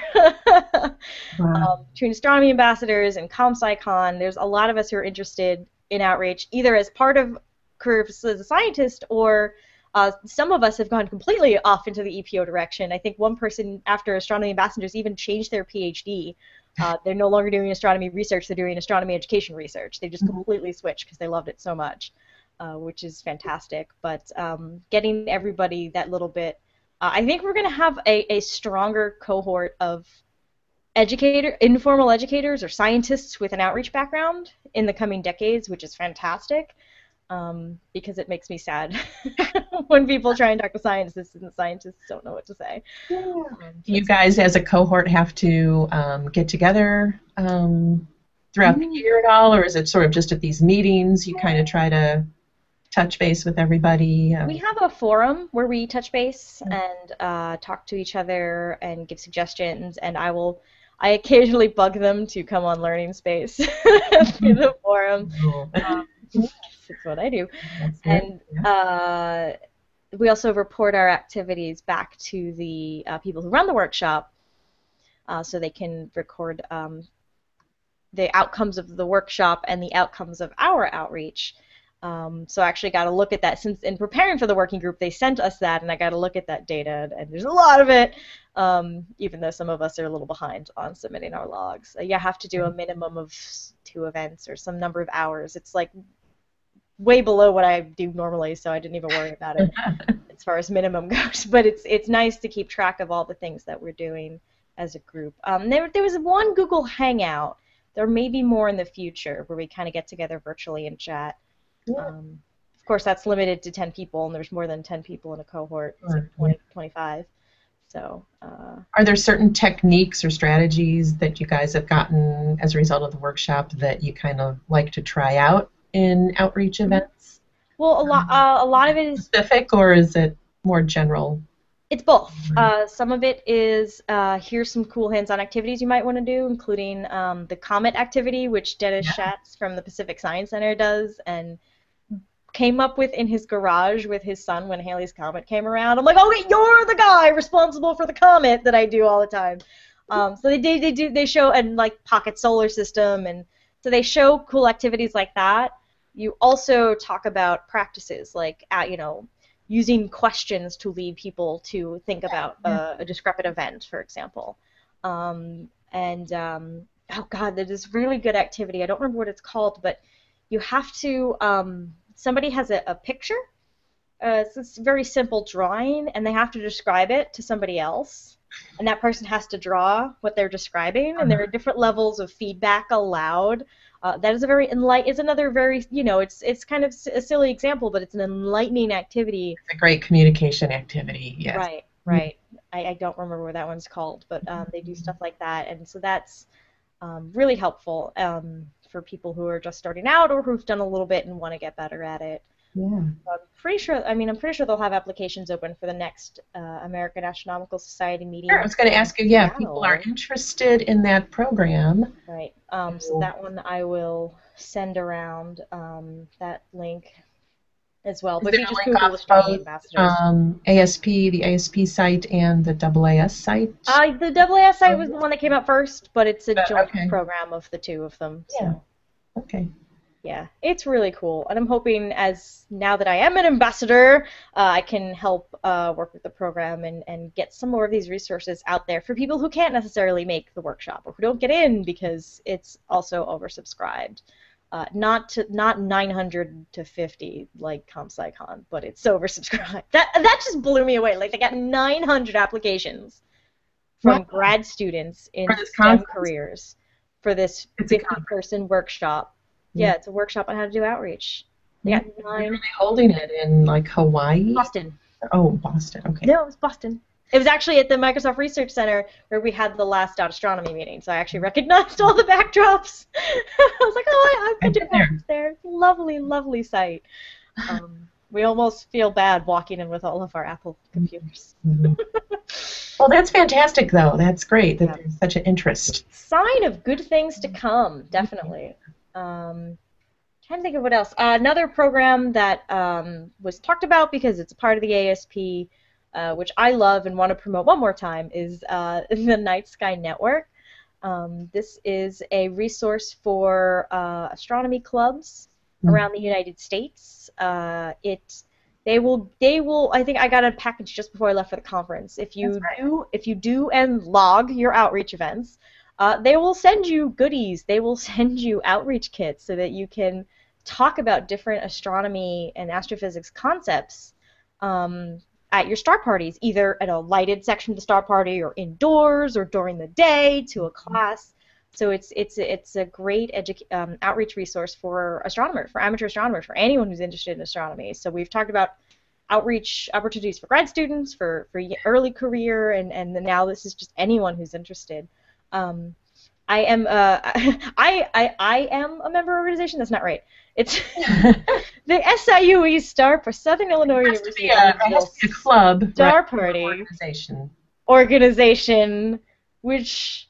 Wow. Between astronomy ambassadors and ComSciCon, there's a lot of us who are interested in outreach, either as part of careers as a scientist, or some of us have gone completely off into the EPO direction. I think one person, after astronomy ambassadors, even changed their PhD. They're no longer doing astronomy research, they're doing astronomy education research. They just completely switched because they loved it so much, which is fantastic. But getting everybody that little bit, I think we're going to have a stronger cohort of informal educators or scientists with an outreach background in the coming decades, which is fantastic, because it makes me sad when people try and talk to scientists and the scientists don't know what to say. Yeah. Do you guys as a cohort have to get together throughout the year at all, or is it sort of just at these meetings you kind of try to touch base with everybody? We have a forum where we touch base and talk to each other and give suggestions, and I occasionally bug them to come on Learning Space through the forum. That's what I do. And we also report our activities back to the people who run the workshop, so they can record the outcomes of the workshop and the outcomes of our outreach. So I actually got to look at that. Since in preparing for the working group, they sent us that, and I got to look at that data, and there's a lot of it, even though some of us are a little behind on submitting our logs. You have to do a minimum of 2 events or some number of hours. It's like way below what I do normally, so I didn't even worry about it as far as minimum goes. But it's nice to keep track of all the things that we're doing as a group. There was one Google Hangout. There may be more in the future where we kind of get together virtually and chat. Yeah. Of course, that's limited to 10 people, and there's more than 10 people in a cohort, it's like 20, 25. So, are there certain techniques or strategies that you guys have gotten as a result of the workshop that you kind of like to try out in outreach events? Well, a lot of it is specific, or is it more general? It's both. Some of it is here's some cool hands-on activities you might want to do, including the Comet activity, which Dennis Schatz from the Pacific Science Center does, and came up with in his garage with his son when Halley's Comet came around. I'm like, okay, you're the guy responsible for the comet that I do all the time. So they show, and like Pocket Solar System, and so they show cool activities like that. You also talk about practices like using questions to lead people to think about a discrepant event, for example. Oh God, there's this really good activity. I don't remember what it's called, but you have to, somebody has a picture. It's this very simple drawing, and they have to describe it to somebody else. And that person has to draw what they're describing, and there are different levels of feedback allowed. That is another very, it's kind of a silly example, but it's an enlightening activity. It's a great communication activity, yes. Right. I don't remember what that one's called, but they do stuff like that, and so that's really helpful for people who are just starting out or who've done a little bit and want to get better at it. Yeah. I'm pretty sure they'll have applications open for the next American Astronomical Society meeting. Sure, I was going to ask you, if people are interested in that program. Right. So that one I will send around that link as well. But if you just Google Astronomy Ambassadors. The ASP site and the AAS site? The AAS site was the one that came out first, but it's a joint program of the two of them. Yeah. So. Okay. Yeah, it's really cool, and I'm hoping now that I am an ambassador, I can help work with the program and get some more of these resources out there for people who can't necessarily make the workshop or who don't get in because it's also oversubscribed. Not 900 to 50 like ComSciCon, but it's oversubscribed. That just blew me away. Like, they got 900 applications from grad students in STEM careers for this 50-person workshop. Yeah, it's a workshop on how to do outreach. They got 9. Are they holding it in, like, Hawaii? Boston. Oh, Boston, okay. No, it was Boston. It was actually at the Microsoft Research Center where we had the last astronomy meeting, so I actually recognized all the backdrops. I was like, I've been to there. Lovely, lovely site. We almost feel bad walking in with all of our Apple computers. Well, that's fantastic, though. That's great that there's such an interest. Sign of good things to come, definitely. Trying to think of what else. Another program that was talked about because it's a part of the ASP, which I love and want to promote one more time, is the Night Sky Network. This is a resource for astronomy clubs around the United States. They will. I think I got a package just before I left for the conference. If you do and log your outreach events, they will send you goodies. They will send you outreach kits so that you can talk about different astronomy and astrophysics concepts at your star parties, either at a lighted section of the star party or indoors or during the day to a class. So it's a great outreach resource for astronomers, for amateur astronomers, for anyone who's interested in astronomy. So we've talked about outreach opportunities for grad students, for early career, and now this is just anyone who's interested. I am I am a member organization. That's not right. It's the SIUE Star for Southern Illinois University. It has to be a club. Star Party organization, which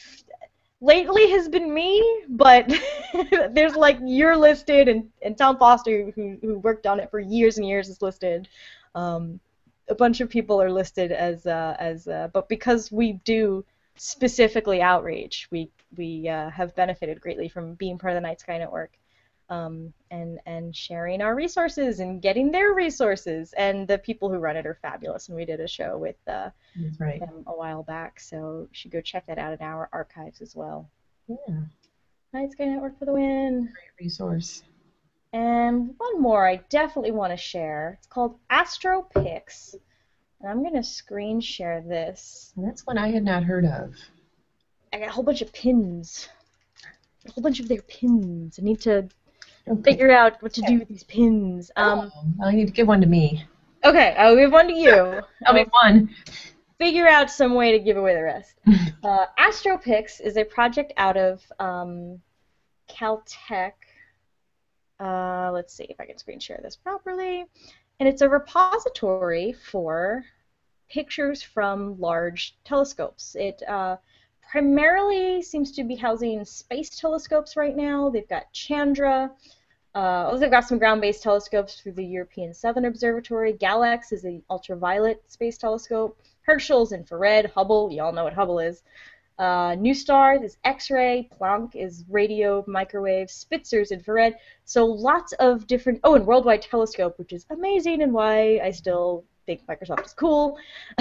lately has been me, but there's like you're listed, and Tom Foster, who worked on it for years and years, is listed. A bunch of people are listed but because we do specifically outreach, we have benefited greatly from being part of the Night Sky Network, and sharing our resources and getting their resources. And the people who run it are fabulous, and we did a show with That's right. them a while back, so you should go check that out in our archives as well. Yeah, Night Sky Network for the win. great resource. And one more I definitely want to share. It's called AstroPix. And I'm going to screen share this. And that's one I had not heard of. I got a whole bunch of pins. A whole bunch of their pins. I need to Okay. figure out what to do with these pins. I need to give one to me. Okay, I'll give one to you. I'll be one. Figure out some way to give away the rest. AstroPix is a project out of Caltech. Let's see if I can screen share this properly. And it's a repository for pictures from large telescopes. It primarily seems to be housing space telescopes right now. They've got Chandra. They've got some ground-based telescopes through the European Southern Observatory. GALEX is an ultraviolet space telescope. Herschel's infrared. Hubble, you all know what Hubble is. NuSTAR is X-ray, Planck is radio, microwave, Spitzer's infrared. So lots of different. Oh, and Worldwide Telescope, which is amazing, and why I still think Microsoft is cool.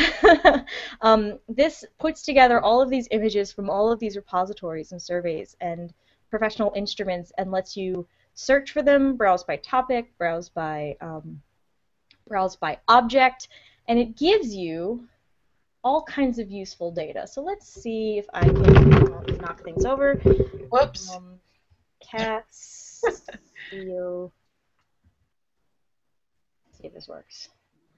This puts together all of these images from all of these repositories and surveys and professional instruments, and lets you search for them, browse by topic, browse by object, and it gives you all kinds of useful data. So let's see if I can knock things over. Whoops. Casio. See if this works.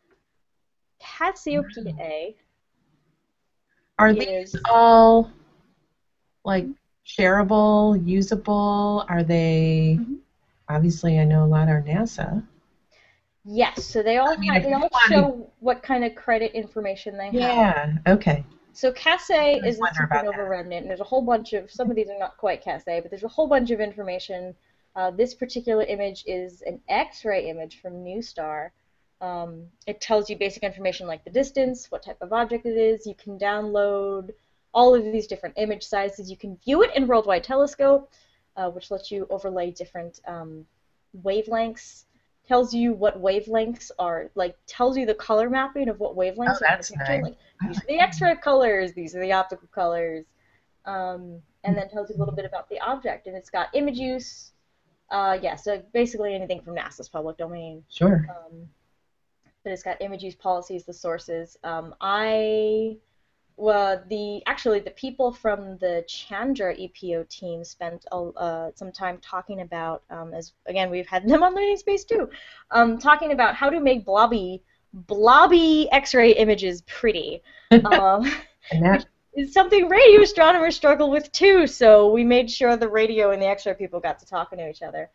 Cassiopeia. Are these all like shareable, usable? Are they? Obviously, I know a lot are NASA. Yes, so they all show what kind of credit information they have. Yeah, okay. So Cassiopeia is a supernova remnant, and there's a whole bunch of, some of these are not quite Cassiopeia, but there's a whole bunch of information. This particular image is an X-ray image from NuSTAR. It tells you basic information like the distance, what type of object it is. You can download all of these different image sizes. You can view it in Worldwide Telescope, which lets you overlay different wavelengths. Tells you what wavelengths are, like tells you the color mapping of what wavelengths are in the picture. Nice. Like, these are the X-ray colors, these are the optical colors, and then tells you a little bit about the object. And it's got image use. Yeah, so basically anything from NASA's public domain. Sure. But it's got image use policies, the sources. The people from the Chandra EPO team spent some time talking about, as again we've had them on Learning Space too, talking about how to make blobby X-ray images pretty. And that is something radio astronomers struggle with too. So we made sure the radio and the X-ray people got to talking to each other.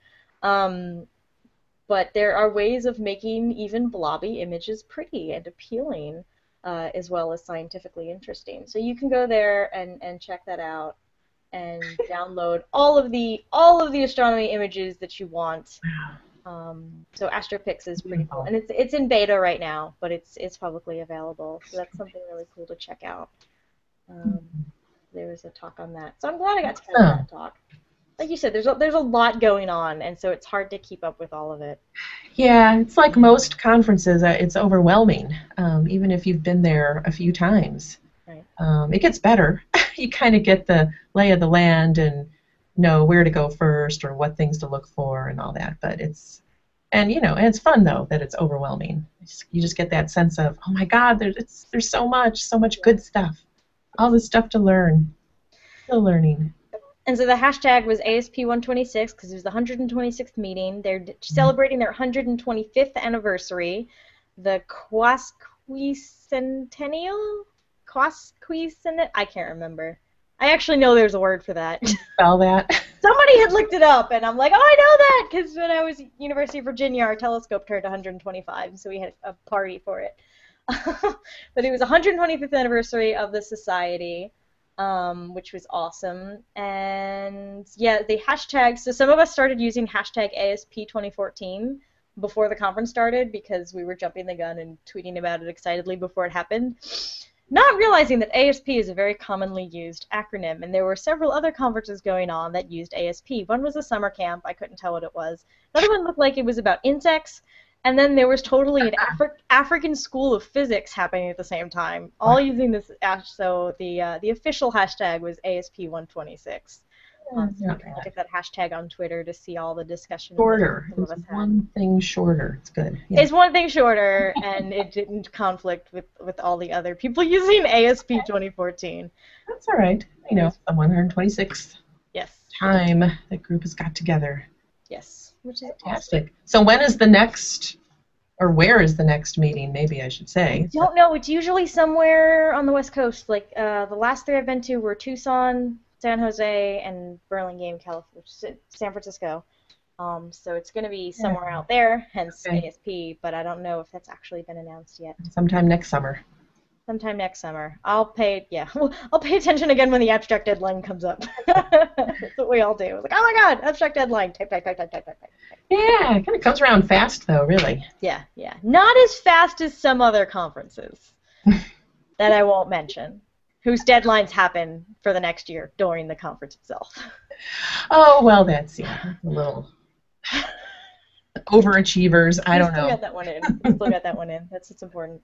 But there are ways of making even blobby images pretty and appealing. As well as scientifically interesting. So you can go there and check that out and download all of the astronomy images that you want. So AstroPix is pretty cool, and it's in beta right now, but it's publicly available. So that's something really cool to check out. There was a talk on that, so I'm glad I got to hear that talk. Like you said, there's a lot going on, and so it's hard to keep up with all of it. Yeah, it's like most conferences. It's overwhelming, even if you've been there a few times. Right. It gets better. You kind of get the lay of the land and know where to go first or what things to look for and all that. But it's fun though that it's overwhelming. You just get that sense of, oh my God, there's so much good stuff, all this stuff to learn. Still learning. And so the hashtag was ASP126 because it was the 126th meeting. They're celebrating their 125th anniversary. The Quasquicentennial? I can't remember. I actually know there's a word for that. Spell that. Somebody had looked it up, and I'm like, oh, I know that, because when I was at University of Virginia, our telescope turned 125, so we had a party for it. But it was 125th anniversary of the society. Which was awesome. And yeah, the hashtag, so some of us started using hashtag ASP2014 before the conference started because we were jumping the gun and tweeting about it excitedly before it happened, not realizing that ASP is a very commonly used acronym, and there were several other conferences going on that used ASP. One was a summer camp. I couldn't tell what it was. Another one looked like it was about insects. And then there was totally an African school of physics happening at the same time, all using this. So the official hashtag was ASP126. So you can look at that hashtag on Twitter to see all the discussion. Shorter. It's one thing shorter. It's good. Yeah. It's one thing shorter, and it didn't conflict with all the other people using ASP 2014. That's all right. You know, the 126th time that group has got together. Yes. Which is fantastic. Awesome. So when is the next, or where is the next meeting, maybe I should say? I don't know. It's usually somewhere on the West Coast. Like the last 3 I've been to were Tucson, San Jose, and Burlingame, California, San Francisco. So it's going to be somewhere out there, hence ASP, but I don't know if that's actually been announced yet. Sometime next summer. Sometime next summer. I'll pay attention again when the abstract deadline comes up. That's what we all do. It's like, oh my god, abstract deadline. Type. Yeah, it kind of comes around fast though, really. Yeah. Not as fast as some other conferences that I won't mention, whose deadlines happen for the next year during the conference itself. Oh, well, that's a little overachievers. I don't know. Still got that one in. That's important.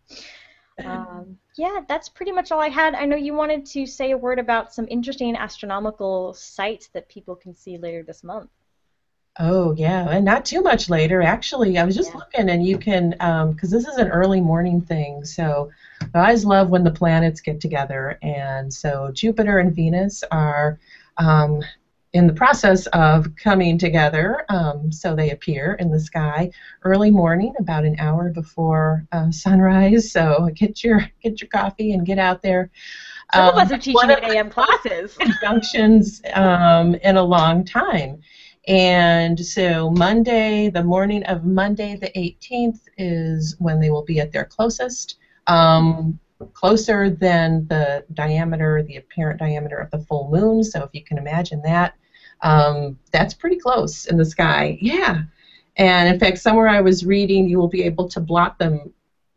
Yeah, that's pretty much all I had. I know you wanted to say a word about some interesting astronomical sites that people can see later this month. Oh, yeah, and not too much later. Actually, I was just looking, and you can, because this is an early morning thing, so I always love when the planets get together, and so Jupiter and Venus are in the process of coming together, so they appear in the sky early morning, about an hour before sunrise. So get your coffee and get out there. Some of us are teaching 8 a.m. classes. Conjunctions in a long time. And so the morning of Monday the 18th is when they will be at their closest. Closer than the apparent diameter of the full moon. So if you can imagine that, that's pretty close in the sky. Yeah. And in fact, somewhere I was reading, you will be able to blot them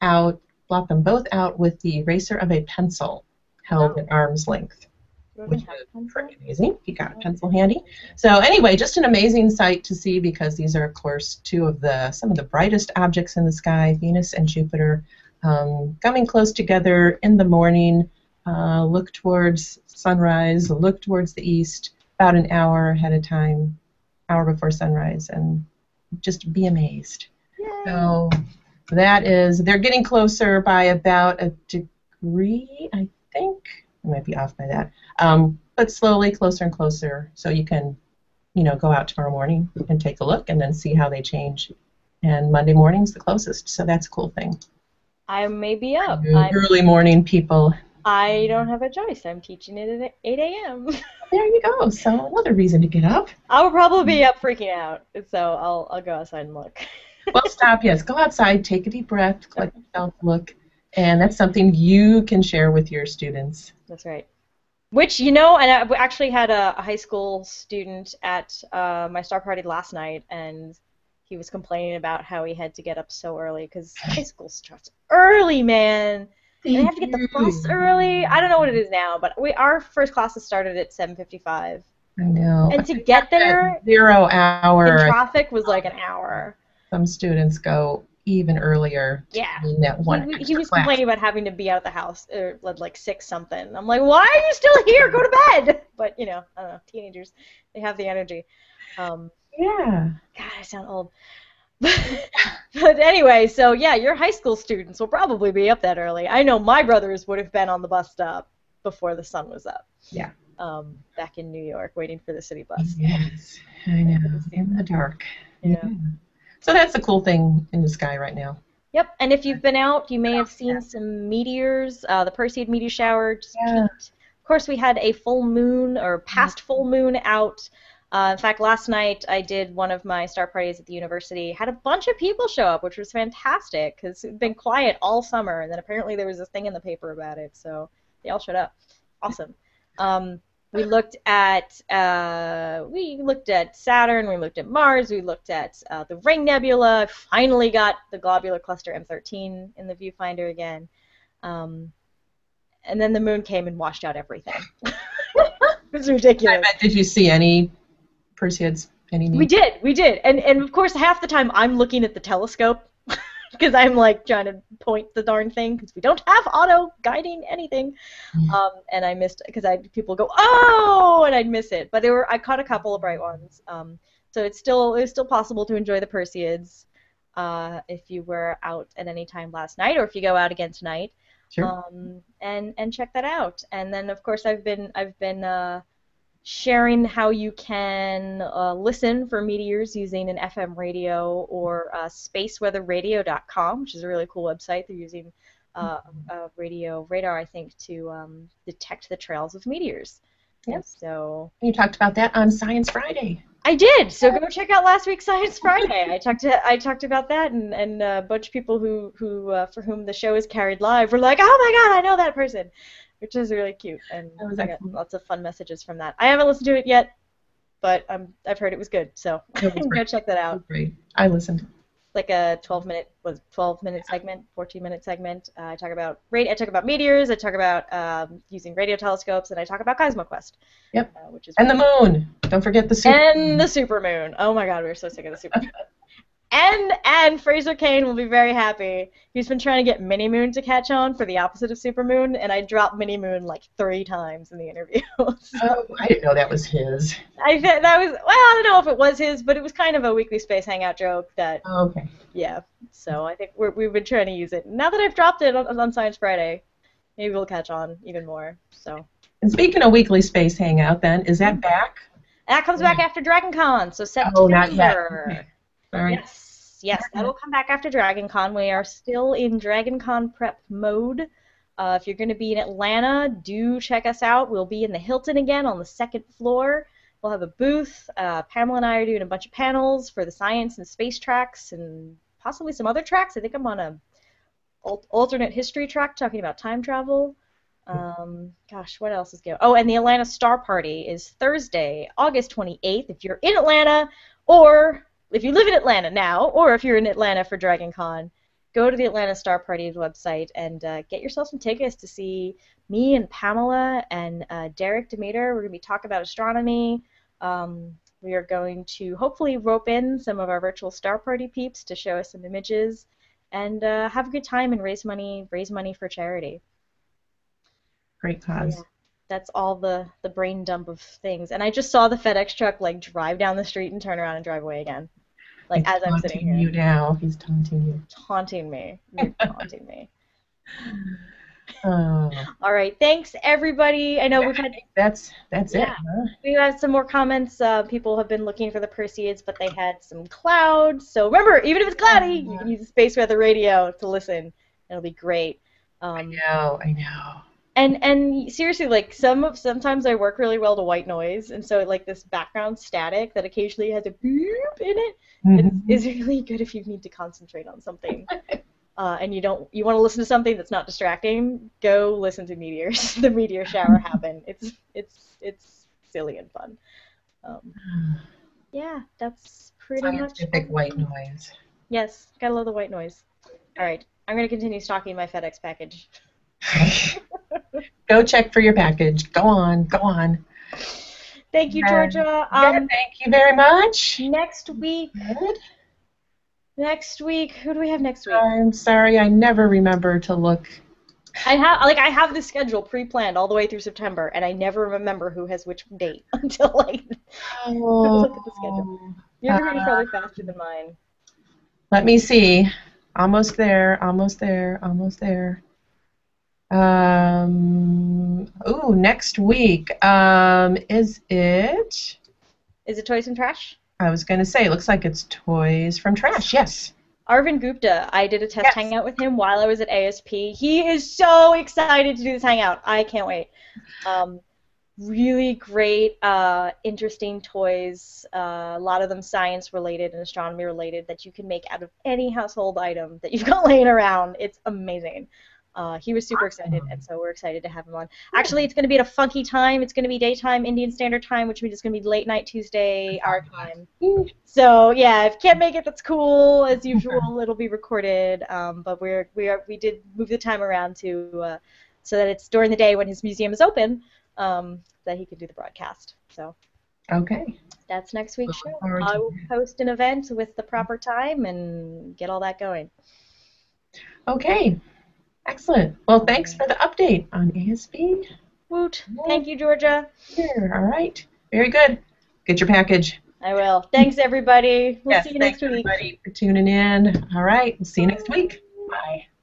both out with the eraser of a pencil held at arm's length, which is pretty amazing. You got a pencil handy. So anyway, just an amazing sight to see because these are, of course, some of the brightest objects in the sky, Venus and Jupiter. Coming close together in the morning, look towards sunrise, look towards the east, about an hour ahead of time, hour before sunrise, and just be amazed. Yay. So they're getting closer by about a degree, I think. I might be off by that. But slowly, closer and closer, so you can, go out tomorrow morning and take a look and then see how they change. And Monday morning's the closest, so that's a cool thing. I may be up. Early morning people. I don't have a choice. I'm teaching it at 8 a.m. There you go. So another reason to get up. I will probably be up freaking out, so I'll go outside and look. Well, stop. Yes, go outside, take a deep breath, collect yourself, look, and that's something you can share with your students. That's right. Which, and I actually had a high school student at my star party last night, and he was complaining about how he had to get up so early because high school starts early, man. And they have to get the bus early. I don't know what it is now, but our first classes started at 7:55. I know. And to get there, 0 hour. The traffic was like an hour. Some students go even earlier. Yeah. He was complaining about having to be out of the house at like 6 something. I'm like, why are you still here? Go to bed. But I don't know. Teenagers, they have the energy. Yeah. God, I sound old. But anyway, so yeah, your high school students will probably be up that early. I know my brothers would have been on the bus stop before the sun was up. Yeah. Back in New York, waiting for the city bus. Yes, I know, in the dark. Yeah. So that's the cool thing in the sky right now. Yep, and if you've been out, you may have seen some meteors. The Perseid meteor shower just peaked. Of course, we had a full moon, or past full moon out. In fact, last night I did one of my star parties at the university. Had a bunch of people show up, which was fantastic because it had been quiet all summer, and then apparently there was this thing in the paper about it, so they all showed up. Awesome. We looked at Saturn, we looked at Mars, we looked at the Ring Nebula. Finally got the globular cluster M13 in the viewfinder again. And then the moon came and washed out everything. It was ridiculous. I bet, did you see any Perseids? We did. And of course, half the time I'm looking at the telescope because I'm like trying to point the darn thing because we don't have auto guiding anything. And I missed because people go, oh, and I'd miss it. But I caught a couple of bright ones. So it's still possible to enjoy the Perseids if you were out at any time last night or if you go out again tonight. Sure. And check that out. And then of course I've been sharing how you can listen for meteors using an FM radio or spaceweatherradio.com, which is a really cool website. They're using a radio radar, I think, to detect the trails of meteors. Yes. So you talked about that on Science Friday. I did. So go check out last week's Science Friday. I talked about that, and a bunch of people who for whom the show is carried live were like, "Oh my God, I know that person," which is really cute, and I got lots of fun messages from that. I haven't listened to it yet, but I've heard it was good, so go check that out. Great. I listened. Like a 12-minute segment, 14-minute segment. I talk about meteors. I talk about using radio telescopes, and I talk about CosmoQuest. Yep. Which is and the moon. Don't forget the supermoon. And the supermoon. Oh my God, we were so sick of the supermoon. And Fraser Kane will be very happy. He's been trying to get Mini Moon to catch on for the opposite of supermoon, and I dropped Mini Moon like 3 times in the interview. Oh, I didn't know that was his. I don't know if it was his, but it was kind of a weekly space hangout joke that. Oh, okay. Yeah. So I think we've been trying to use it. Now that I've dropped it on Science Friday, maybe we'll catch on even more. So. And speaking of weekly space hangout, then is that back? That comes back after DragonCon, so September. Oh, not yet. Okay. Sorry. Yes, that'll come back after DragonCon. We are still in DragonCon prep mode. If you're going to be in Atlanta, do check us out. We'll be in the Hilton again on the 2nd floor. We'll have a booth. Pamela and I are doing a bunch of panels for the science and space tracks and possibly some other tracks. I think I'm on a alternate history track talking about time travel. Gosh, what else is going on? Oh, and the Atlanta Star Party is Thursday, August 28th. If you're in Atlanta, or if you live in Atlanta now, or if you're in Atlanta for DragonCon, go to the Atlanta Star Party's website and get yourself some tickets to see me and Pamela and Derek Demeter. We're going to be talking about astronomy. We are going to hopefully rope in some of our virtual Star Party peeps to show us some images and have a good time and raise money for charity. Great cause. Yeah, that's all the brain dump of things. And I just saw the FedEx truck like drive down the street and turn around and drive away again. Like He's as I'm sitting here. You now. He's taunting you. Taunting me. You're taunting me. Oh. All right. Thanks, everybody. I know we've had. That's it. Huh? We have some more comments. People have been looking for the Perseids, but they had some clouds. So remember, even if it's cloudy, you can use the Space Weather Radio to listen. It'll be great. I know. And seriously, like sometimes I work really well to white noise, and so like this background static that occasionally has a beep in it is really good if you need to concentrate on something. And you want to listen to something that's not distracting, go listen to meteors. The meteor shower happened. It's silly and fun. Yeah, that's pretty much. Scientific white noise. Yes, gotta love the white noise. All right, I'm gonna continue stalking my FedEx package. Go check for your package. Go on. Thank you, Georgia. Thank you very much. Next week, who do we have next week? I'm sorry, I never remember to look. I have the schedule pre-planned all the way through September, and I never remember who has which date until look at the schedule. Your computer's probably faster than mine. Let me see. Almost there. Next week. Is it? Is it Toys and Trash? I was going to say, it looks like it's Toys from Trash, yes. Arvind Gupta, I did a test hangout with him while I was at ASP. He is so excited to do this hangout. I can't wait. Really great, interesting toys, a lot of them science-related and astronomy-related that you can make out of any household item that you've got laying around. It's amazing. He was super excited, and so we're excited to have him on. Actually, it's going to be at a funky time. It's going to be daytime Indian Standard Time, which means it's going to be late night Tuesday our time. So yeah, if you can't make it, that's cool. As usual, it'll be recorded. But we did move the time around to so that it's during the day when his museum is open, that he could do the broadcast. So. Okay. That's next week's show. I will post an event with the proper time and get all that going. Okay. Excellent. Well, thanks for the update on ASP. Woot. Thank you, Georgia. Here. All right. Very good. Get your package. I will. Thanks, everybody. We'll see you next week. Thanks, everybody, for tuning in. All right. We'll see you next week. Bye.